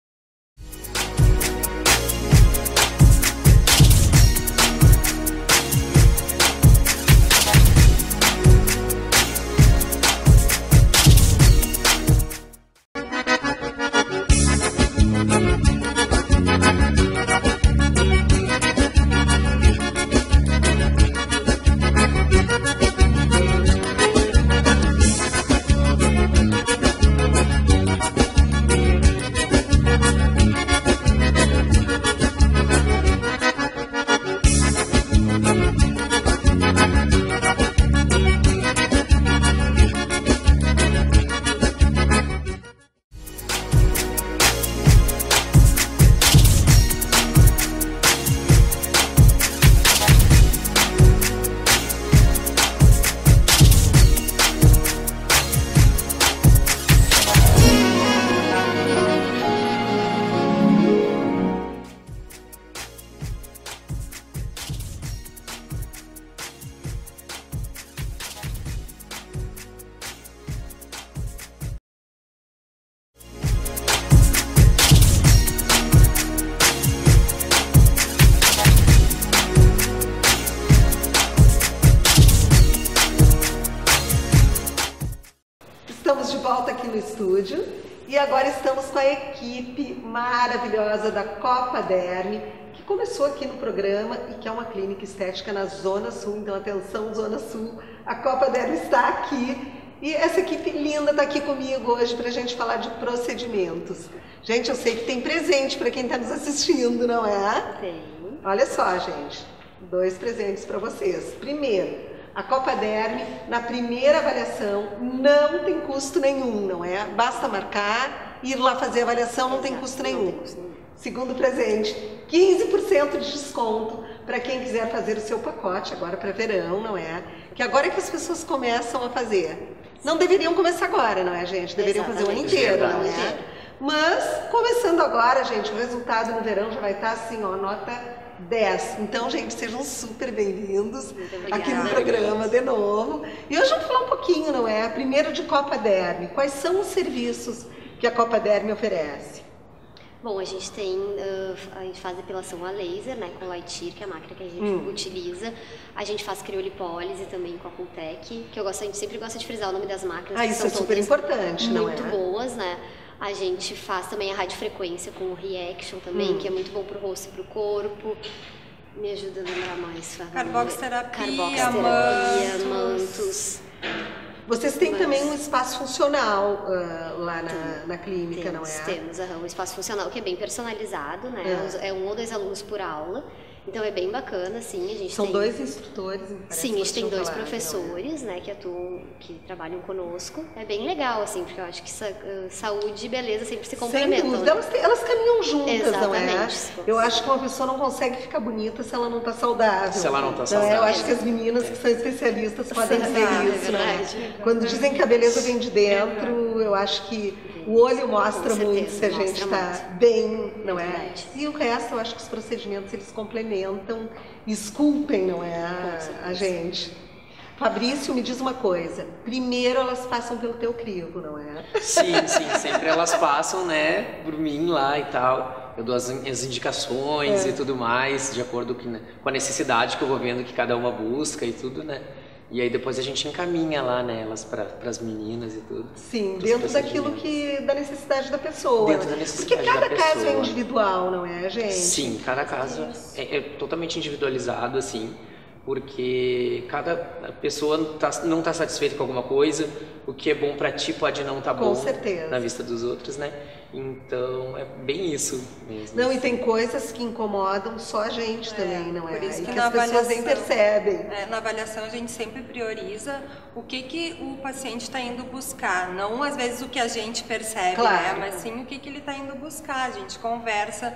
Estamos de volta aqui no estúdio e agora estamos com a equipe maravilhosa da Copa Derme, que começou aqui no programa e que é uma clínica estética na Zona Sul. Então, atenção, Zona Sul, a Copa Derme está aqui e essa equipe linda está aqui comigo hoje para a gente falar de procedimentos. Gente, eu sei que tem presente para quem está nos assistindo, não é? Tem. Olha só, gente, 2 presentes para vocês. Primeiro, a Copa Derme, na primeira avaliação, não tem custo nenhum, não é? Basta marcar, ir lá fazer a avaliação, não tem custo nenhum. Segundo presente, 15% de desconto para quem quiser fazer o seu pacote agora para verão, não é? Que agora é que as pessoas começam a fazer. Não deveriam começar agora, não é, gente? Deveriam fazer o ano inteiro, não é? Mas, começando agora, gente, o resultado no verão já vai estar assim, ó, nota 10. Então, gente, sejam super bem-vindos aqui no programa de novo. E hoje vamos falar um pouquinho, não é? Primeiro de Copa Derme. Quais são os serviços que a Copa Derme oferece? Bom, a gente faz depilação a laser, né, com Lightir, que é a máquina que a gente utiliza. A gente faz criolipólise também com a Cultec, que a gente sempre gosta de frisar o nome das máquinas. Isso é super importante, não é? Muito boas, né? A gente faz também a radiofrequência com o Reaction também, que é muito bom pro rosto e pro corpo. Me ajuda a lembrar mais, Fábio. Carboxterapia, mantos. Vocês têm também um espaço funcional lá na clínica, não é? Temos um espaço funcional que é bem personalizado, né? É 1 ou 2 alunos por aula. Então é bem bacana, assim, a gente São 2 instrutores, me parece. Sim, a gente tem 2 professores, né, que trabalham conosco. É bem legal, assim, porque eu acho que saúde e beleza sempre se complementam. Sem dúvida, elas caminham juntas, exatamente, não é? Eu acho que uma pessoa não consegue ficar bonita se ela não está saudável. Se ela não está saudável. Eu acho que as meninas que são especialistas podem dizer isso, né? Quando dizem que a beleza vem de dentro, eu acho que o olho mostra muito se a gente está bem, não é? E o resto, eu acho que os procedimentos, eles complementam, esculpem, não é, a gente. Fabrício, me diz uma coisa, primeiro elas passam pelo teu crivo, não é? Sim, sempre elas passam, né, por mim lá e tal. Eu dou as indicações e tudo mais, de acordo com a necessidade que eu vou vendo que cada uma busca e tudo, né? E aí depois a gente encaminha lá, né, elas para as meninas e tudo. Sim, dentro daquilo da necessidade da pessoa. Dentro da necessidade da pessoa. Porque cada caso é individual, não é, gente? Sim, cada caso é totalmente individualizado, assim, porque cada pessoa não está satisfeita com alguma coisa, o que é bom para ti pode não estar bom na vista dos outros, né? Então, é bem isso mesmo. Não, e tem coisas que incomodam só a gente também, não é? Por isso que as pessoas nem percebem. Na avaliação, a gente sempre prioriza o que o paciente está indo buscar. Não, às vezes, o que a gente percebe, né? Mas sim o que ele está indo buscar. A gente conversa,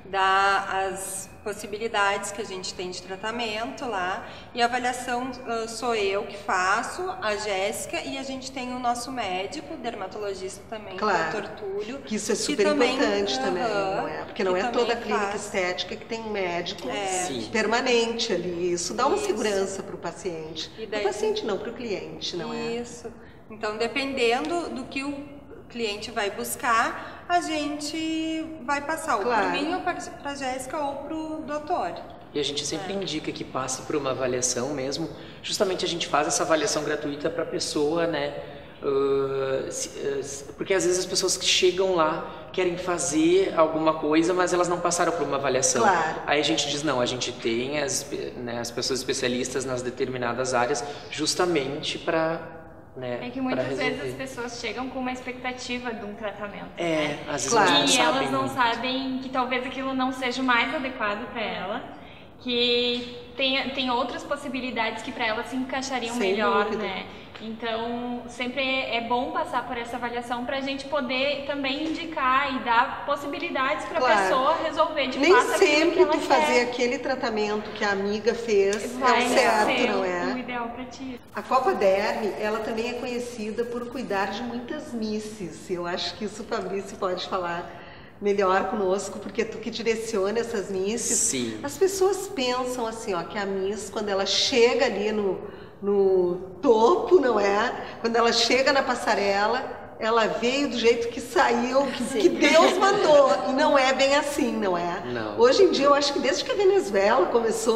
dá as possibilidades que a gente tem de tratamento lá, e a avaliação sou eu que faço, a Jéssica, e a gente tem o nosso médico, dermatologista também, o Dr. Túlio. Que isso é super importante também, não é? Porque não é toda a clínica estética que tem um médico permanente ali, isso dá uma segurança para o paciente. Para o paciente não, para o cliente, não é? Isso. Então, dependendo do que o cliente vai buscar, a gente vai passar ou para mim, ou para a Jéssica, ou para o doutor. E a gente sempre indica que passe por uma avaliação mesmo. Justamente a gente faz essa avaliação gratuita para a pessoa, né? Porque às vezes as pessoas que chegam lá querem fazer alguma coisa, mas elas não passaram por uma avaliação. Aí a gente diz, não, a gente tem as pessoas especialistas nas determinadas áreas justamente para... É que muitas vezes as pessoas chegam com uma expectativa de um tratamento. Às vezes e elas não sabem que talvez aquilo não seja o mais adequado para ela, que tem outras possibilidades que para ela se encaixariam melhor, né? Então, sempre é bom passar por essa avaliação para a gente poder também indicar e dar possibilidades para a pessoa resolver de fato aquilo que ela quer. Nem sempre tu fazer aquele tratamento que a amiga fez é o certo, não é? O ideal para ti. A Copa Derme, ela também é conhecida por cuidar de muitas misses. Eu acho que isso o Fabrício pode falar melhor conosco, porque tu que direciona essas misses. Sim. As pessoas pensam assim, ó, que a miss, quando ela chega ali no topo, não é? Quando ela chega na passarela, ela veio do jeito que saiu, que Deus mandou. E não é bem assim, não é? Não. Hoje em dia, eu acho que desde que a Venezuela começou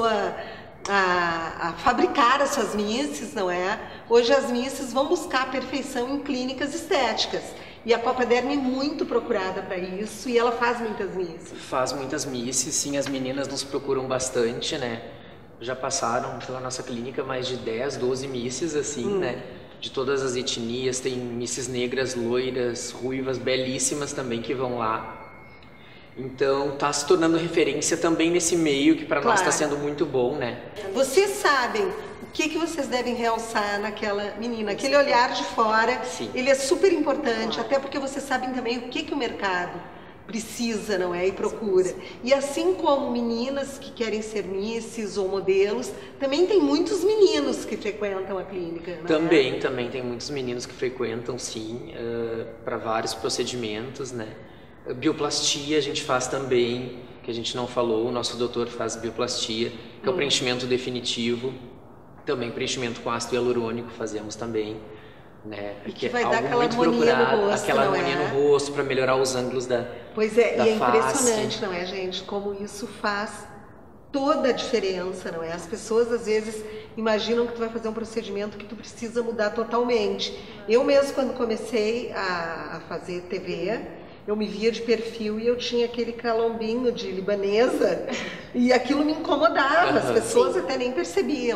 a fabricar as suas misses, não é? Hoje as misses vão buscar a perfeição em clínicas estéticas. E a Copa Derme é muito procurada para isso, e ela faz muitas misses. Faz muitas misses, sim, as meninas nos procuram bastante, né? Já passaram pela nossa clínica mais de 10, 12 misses, assim, né? De todas as etnias, tem misses negras, loiras, ruivas, belíssimas também que vão lá. Então, tá se tornando referência também nesse meio, que para nós está sendo muito bom, né? Vocês sabem o que vocês devem realçar naquela menina, aquele olhar de fora, ele é super importante, até porque vocês sabem também o que o mercado precisa, não é? E procura. E assim como meninas que querem ser misses ou modelos, também tem muitos meninos que frequentam a clínica, não também, é? Também tem muitos meninos que frequentam, sim, para vários procedimentos, né? Bioplastia a gente faz também, que a gente não falou, o nosso doutor faz bioplastia, que é o preenchimento definitivo, também preenchimento com ácido hialurônico fazemos também. Né? E que vai dar aquela harmonia no rosto, aquela harmonia no rosto para melhorar os ângulos da Pois é, e é impressionante, não é, gente, como isso faz toda a diferença, não é? As pessoas às vezes imaginam que tu vai fazer um procedimento que tu precisa mudar totalmente. Eu mesmo, quando comecei a fazer TV, eu me via de perfil e eu tinha aquele calombinho de libanesa e aquilo me incomodava, as pessoas até nem percebiam.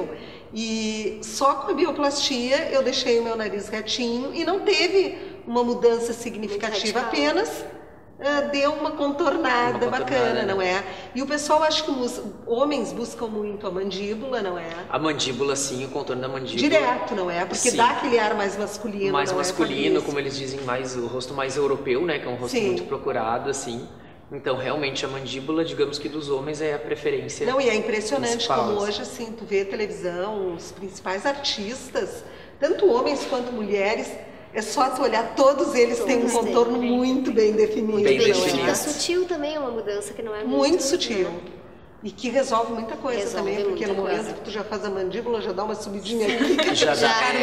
E só com a bioplastia eu deixei o meu nariz retinho e não teve uma mudança significativa, apenas deu uma contornada bacana, não é? E o pessoal, acho que os homens buscam muito a mandíbula, não é? A mandíbula, sim, o contorno da mandíbula. Direto, não é? Porque dá aquele ar mais masculino. Mais masculino, como eles dizem, mais o rosto mais europeu, né? Que é um rosto muito procurado, assim. Então, realmente, a mandíbula, digamos que dos homens, é a preferência. Não, e é impressionante como hoje, assim, tu vê televisão, os principais artistas, tanto homens quanto mulheres, é só tu olhar, todos eles têm um contorno muito bem definido. Bem definido. É sutil também, é uma mudança que não é muito sutil. Né? E que resolve muita coisa também, porque no momento que tu já faz a mandíbula, já dá uma subidinha aqui. Já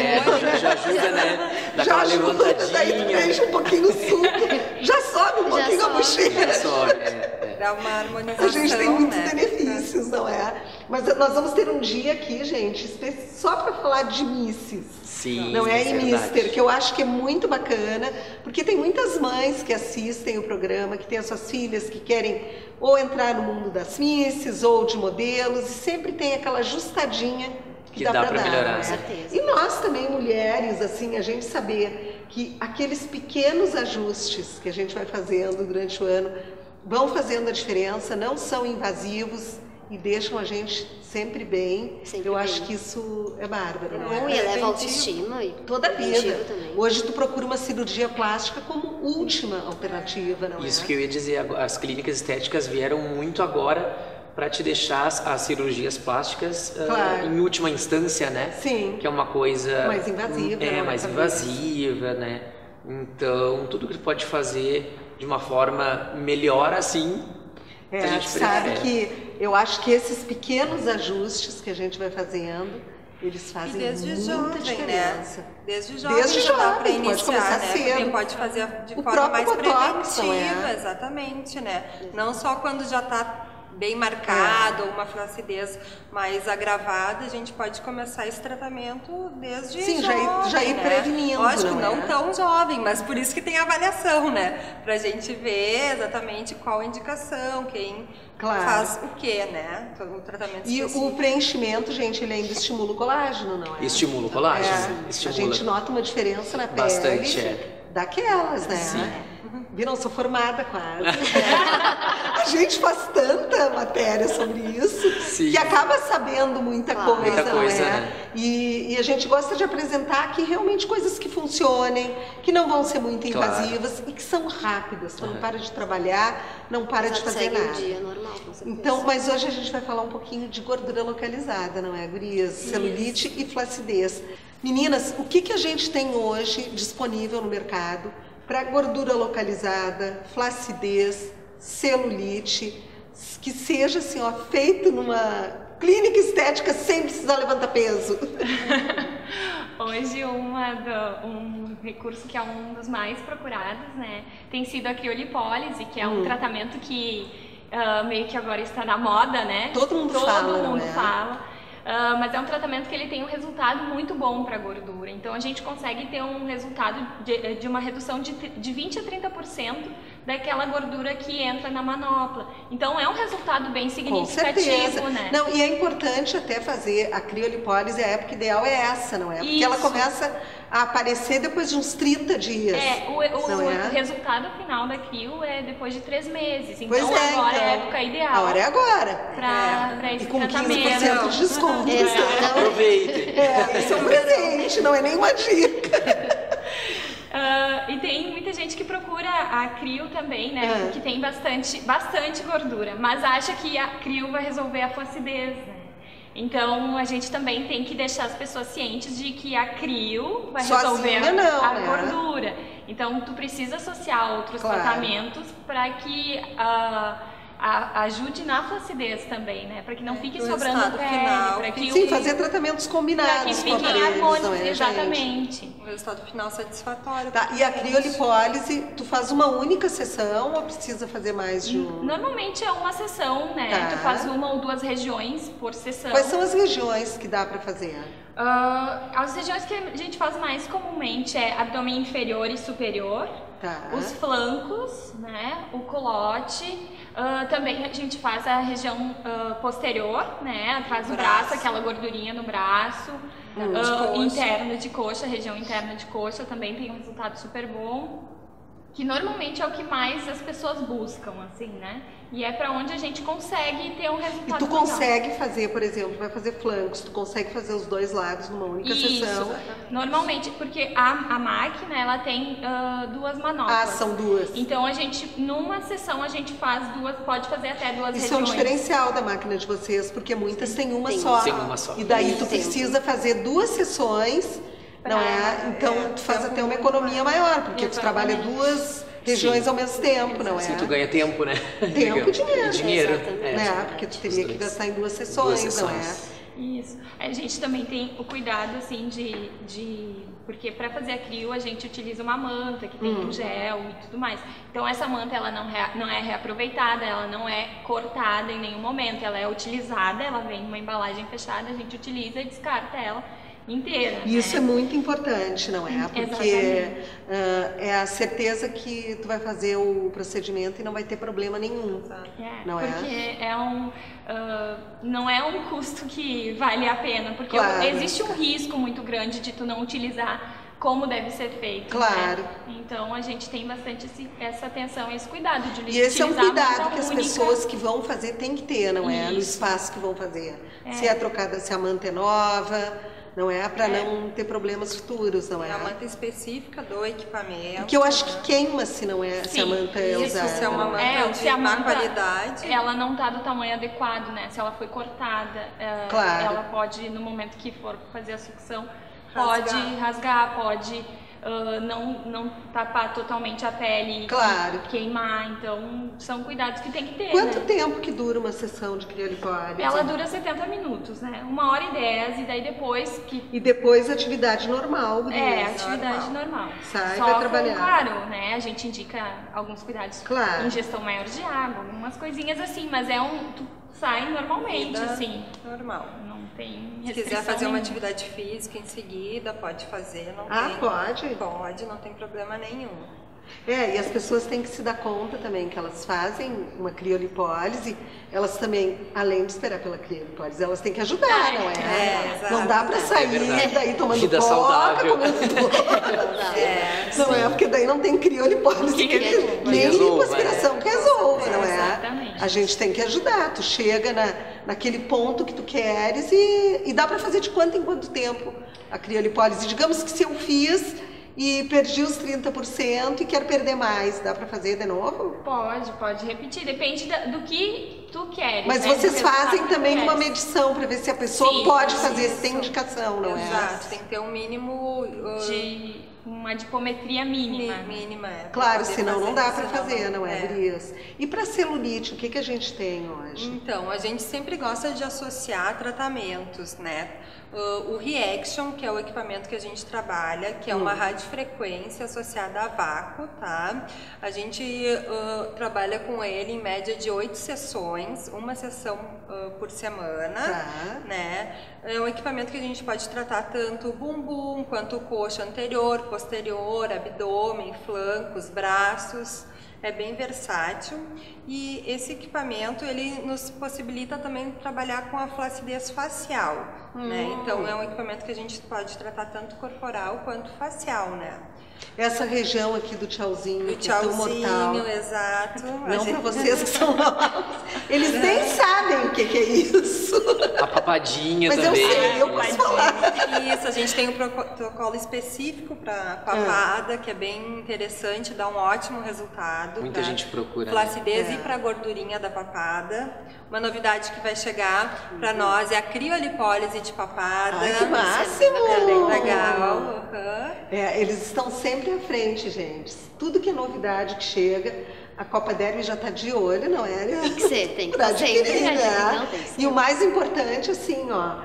ajuda, né? Dá aquela levantadinha. Daí tu deixa um pouquinho o suco, já sobe um pouquinho a bochecha. Já sobe, Dá uma harmonização, a gente tem muitos benefícios, não é? Mas nós vamos ter um dia aqui, gente, só para falar de Misses. Sim, não é? E Mister, que eu acho que é muito bacana, porque tem muitas mães que assistem o programa, que têm as suas filhas que querem ou entrar no mundo das Misses ou de modelos, e sempre tem aquela ajustadinha que dá para melhorar. Com certeza. E nós também, mulheres, assim, a gente saber que aqueles pequenos ajustes que a gente vai fazendo durante o ano vão fazendo a diferença, não são invasivos e deixam a gente sempre bem. Eu acho que isso é bárbaro. E eleva a autoestima e toda a vida. Hoje tu procura uma cirurgia plástica como última alternativa, não é? Isso que eu ia dizer, as clínicas estéticas vieram muito agora para te deixar as cirurgias plásticas em última instância, né? Sim. Que é uma coisa mais invasiva. Mais invasiva, né? Então, tudo que tu pode fazer de uma forma melhor assim, a gente sabe que eu acho que esses pequenos ajustes que a gente vai fazendo, eles fazem muita diferença. Né? Desde jovem já dá para iniciar, pode começar né? cedo. Quem pode fazer de forma mais preventiva, exatamente, né? Não só quando já está bem marcado, ou uma flacidez mais agravada, a gente pode começar esse tratamento desde jovem, já ir prevenindo. Lógico, não tão jovem, mas por isso que tem avaliação, né? Pra gente ver exatamente qual indicação, quem faz o que, né? O tratamento específico. E o preenchimento, gente, ele ainda estimula o colágeno, não é? Estimula o colágeno. A gente nota uma diferença na pele. Bastante, daquelas, né? Sim. Viram, sou formada quase. A gente faz tanta matéria sobre isso que acaba sabendo muita coisa, né? E a gente gosta de apresentar aqui realmente coisas que funcionem, que não vão ser muito invasivas e que são rápidas. Tu não para de trabalhar, não para de fazer nada. Dia normal, com certeza. Então, mas hoje a gente vai falar um pouquinho de gordura localizada, não é, gurias? Celulite e flacidez. Meninas, o que a gente tem hoje disponível no mercado para gordura localizada, flacidez, celulite, que seja assim, ó, feito numa clínica estética sem precisar levantar peso? Hoje um recurso que é um dos mais procurados, né, tem sido a criolipólise, que é um tratamento que meio que agora está na moda, né? Todo mundo fala. Mas é um tratamento que ele tem um resultado muito bom para a gordura. Então a gente consegue ter um resultado de uma redução de 20 a 30% daquela gordura que entra na manopla. Então é um resultado bem significativo, né? Não, e é importante até fazer a criolipólise, a época ideal é essa, não é? Porque ela começa a aparecer depois de uns 30 dias. O resultado final da crio é depois de 3 meses. Então agora é a época ideal. A hora é agora. Para esse tratamento. E com 15% de desconto. Aproveitem. Isso é um presente, não é nenhuma dica. E tem muita gente que procura a crio também, né? Porque tem bastante gordura, mas acha que a crio vai resolver a flacidez, né? Então a gente também tem que deixar as pessoas cientes de que a crio vai resolver a gordura. Então tu precisa associar outros tratamentos para que ajude na flacidez também, né? Para que não fique sobrando pele. Fazer tratamentos combinados. Para que fiquem harmônicos, exatamente. O resultado final satisfatório. E a criolipólise, tu faz uma única sessão ou precisa fazer mais de uma? Normalmente é uma sessão, né? Tu faz 1 ou 2 regiões por sessão. Quais são as regiões que dá para fazer? As regiões que a gente faz mais comumente é abdômen inferior e superior, os flancos, né? O culote. Também a gente faz a região posterior, né? Atrás do braço, aquela gordurinha no braço. Interna de coxa, região interna de coxa também tem um resultado super bom. Que normalmente é o que mais as pessoas buscam, assim, né? E é pra onde a gente consegue ter um resultado. E tu consegue fazer, por exemplo, vai fazer flancos, tu consegue fazer os dois lados numa única sessão? Normalmente, porque a máquina, ela tem 2 manoplas. São 2. Então a gente, numa sessão, a gente faz 2, pode fazer até 2 regiões. Isso é um diferencial da máquina de vocês, porque muitas têm uma só. Tem uma só. E daí tu precisa fazer 2 sessões. Não é? Então tu faz até uma economia maior, porque tu trabalha 2 regiões ao mesmo tempo, não é? Sim, tu ganha tempo, né? Tempo e dinheiro. Né? Porque tu teria que gastar em 2 sessões, não é? Isso. A gente também tem o cuidado, assim, porque para fazer a crio a gente utiliza uma manta que tem um gel e tudo mais. Então essa manta ela não é reaproveitada, ela não é cortada em nenhum momento, ela é utilizada, ela vem numa embalagem fechada, a gente utiliza e descarta ela inteira. Isso é muito importante, não é? Porque é a certeza que tu vai fazer o procedimento e não vai ter problema nenhum. Não porque não é um custo que vale a pena, porque existe um risco muito grande de tu não utilizar como deve ser feito. Claro. Né? Então a gente tem bastante essa atenção e esse cuidado de utilizar. E esse é um cuidado que as pessoas que vão fazer têm que ter, não é? No espaço que vão fazer. Se é trocada, se a manta é nova. Não é? Para não ter problemas futuros, não é? É a manta específica do equipamento. Porque eu acho que queima se não é, se a manta é usada. Se é uma manta de má qualidade. Ela não está do tamanho adequado, né? Se ela foi cortada, ela pode, no momento que for fazer a sucção, pode rasgar, pode não tapar totalmente a pele, queimar. Então, são cuidados que tem que ter. Quanto tempo que dura uma sessão de criolipólise? Ela dura 70 minutos, né? 1h10 e daí depois que... E depois atividade normal. Atividade normal. Sai e vai trabalhar. Claro, né? A gente indica alguns cuidados, ingestão maior de água, algumas coisinhas assim, mas tu sai normalmente, assim. Normal. Não tem Se quiser fazer uma atividade física em seguida, pode fazer. Pode? Pode, não tem problema nenhum. E as pessoas têm que se dar conta também que elas fazem uma criolipólise, elas também, além de esperar pela criolipólise, elas têm que ajudar, não é? Não dá pra sair daí tomando vida coca, saudável. Não é? Porque daí não tem criolipólise nem lipoaspiração que resolva, não é? Exatamente. A gente tem que ajudar, tu chega naquele ponto que tu queres e dá pra fazer de quanto em quanto tempo a criolipólise. Digamos que se eu fiz e perdi os 30% e quero perder mais, dá pra fazer de novo? Pode repetir, depende do que tu queres. Mas vocês fazem também uma medição para ver se a pessoa pode fazer, se tem indicação, não é? Exato, tem que ter um mínimo de uma adipometria mínima. Claro, senão não dá para fazer, não é, Gurias? E para celulite, o que a gente tem hoje? Então, a gente sempre gosta de associar tratamentos, né? O Reaction, que é o equipamento que a gente trabalha, que é uma radiofrequência associada a vácuo, tá? A gente trabalha com ele em média de 8 sessões, uma sessão por semana, né? É um equipamento que a gente pode tratar tanto o bumbum, quanto o coxa anterior, posterior, abdômen, flancos, braços. É bem versátil e esse equipamento ele nos possibilita também trabalhar com a flacidez facial, né? Então é um equipamento que a gente pode tratar tanto corporal quanto facial, né? Essa região aqui do tchauzinho, que é tão mortal. Exato. Não para vocês que são novos. Eles nem sabem o que é isso. A papadinha também. Mas eu sei, eu posso falar. Isso, a gente tem um protocolo específico para papada, que é bem interessante, dá um ótimo resultado. Muita gente procura. Flacidez e para a gordurinha da papada. Uma novidade que vai chegar para nós é a criolipólise de papada. Ai, que máximo! É bem legal. Eles estão sempre à frente, gente. Tudo que é novidade que chega, a Copa Derby já está de olho, não é? Tem que ser, tem que estar sempre. E o mais importante, assim,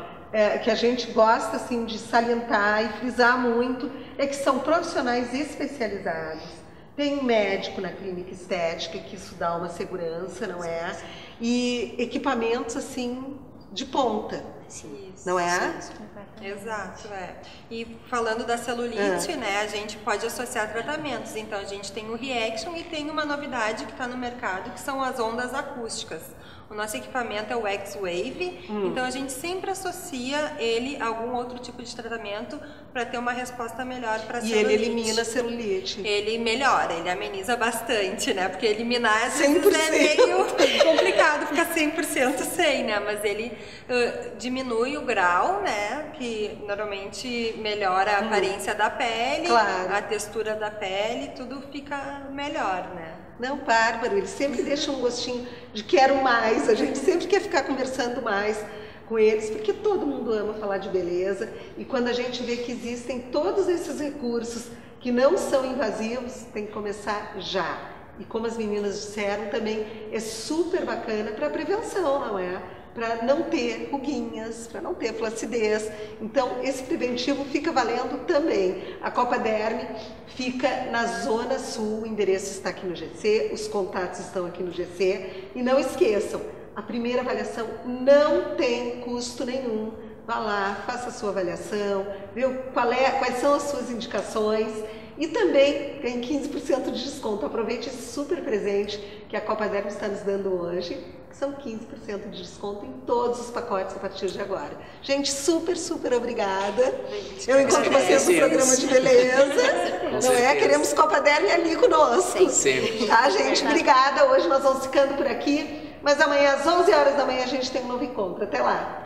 que a gente gosta assim, de salientar e frisar muito, é que são profissionais especializados. Tem médico na clínica estética, que isso dá uma segurança, não é? E equipamentos, assim, de ponta. Sim. Isso. Não é? Exato, é. E falando da celulite, né, a gente pode associar tratamentos. Então, a gente tem o Reaction e tem uma novidade que está no mercado, que são as ondas acústicas. O nosso equipamento é o X-Wave, então a gente sempre associa ele a algum outro tipo de tratamento para ter uma resposta melhor para a celulite. E ele elimina a celulite. Ele melhora, ele ameniza bastante, né? Porque eliminar às vezes é meio complicado, ficar 100% sem, né? Mas ele diminui o grau, né? Que normalmente melhora a aparência da pele, a textura da pele, tudo fica melhor, né? Não, bárbaro, eles sempre deixam um gostinho de quero mais, a gente sempre quer ficar conversando mais com eles, porque todo mundo ama falar de beleza, e quando a gente vê que existem todos esses recursos que não são invasivos, tem que começar já. E como as meninas disseram, também é super bacana para prevenção, não é? Para não ter ruguinhas, para não ter flacidez. Então, esse preventivo fica valendo também. A Copaderm fica na Zona Sul, o endereço está aqui no GC, os contatos estão aqui no GC. E não esqueçam, a primeira avaliação não tem custo nenhum. Vá lá, faça a sua avaliação, vê quais são as suas indicações e também ganhe 15% de desconto. Aproveite esse super presente que a Copaderm está nos dando hoje. São 15% de desconto em todos os pacotes a partir de agora. Gente, super, super obrigada. Eu encontro vocês no programa de beleza. Não é? Queremos Copaderm ali conosco. Sempre. Tá, gente? Obrigada. Hoje nós vamos ficando por aqui. Mas amanhã, às 11 horas da manhã, a gente tem um novo encontro. Até lá.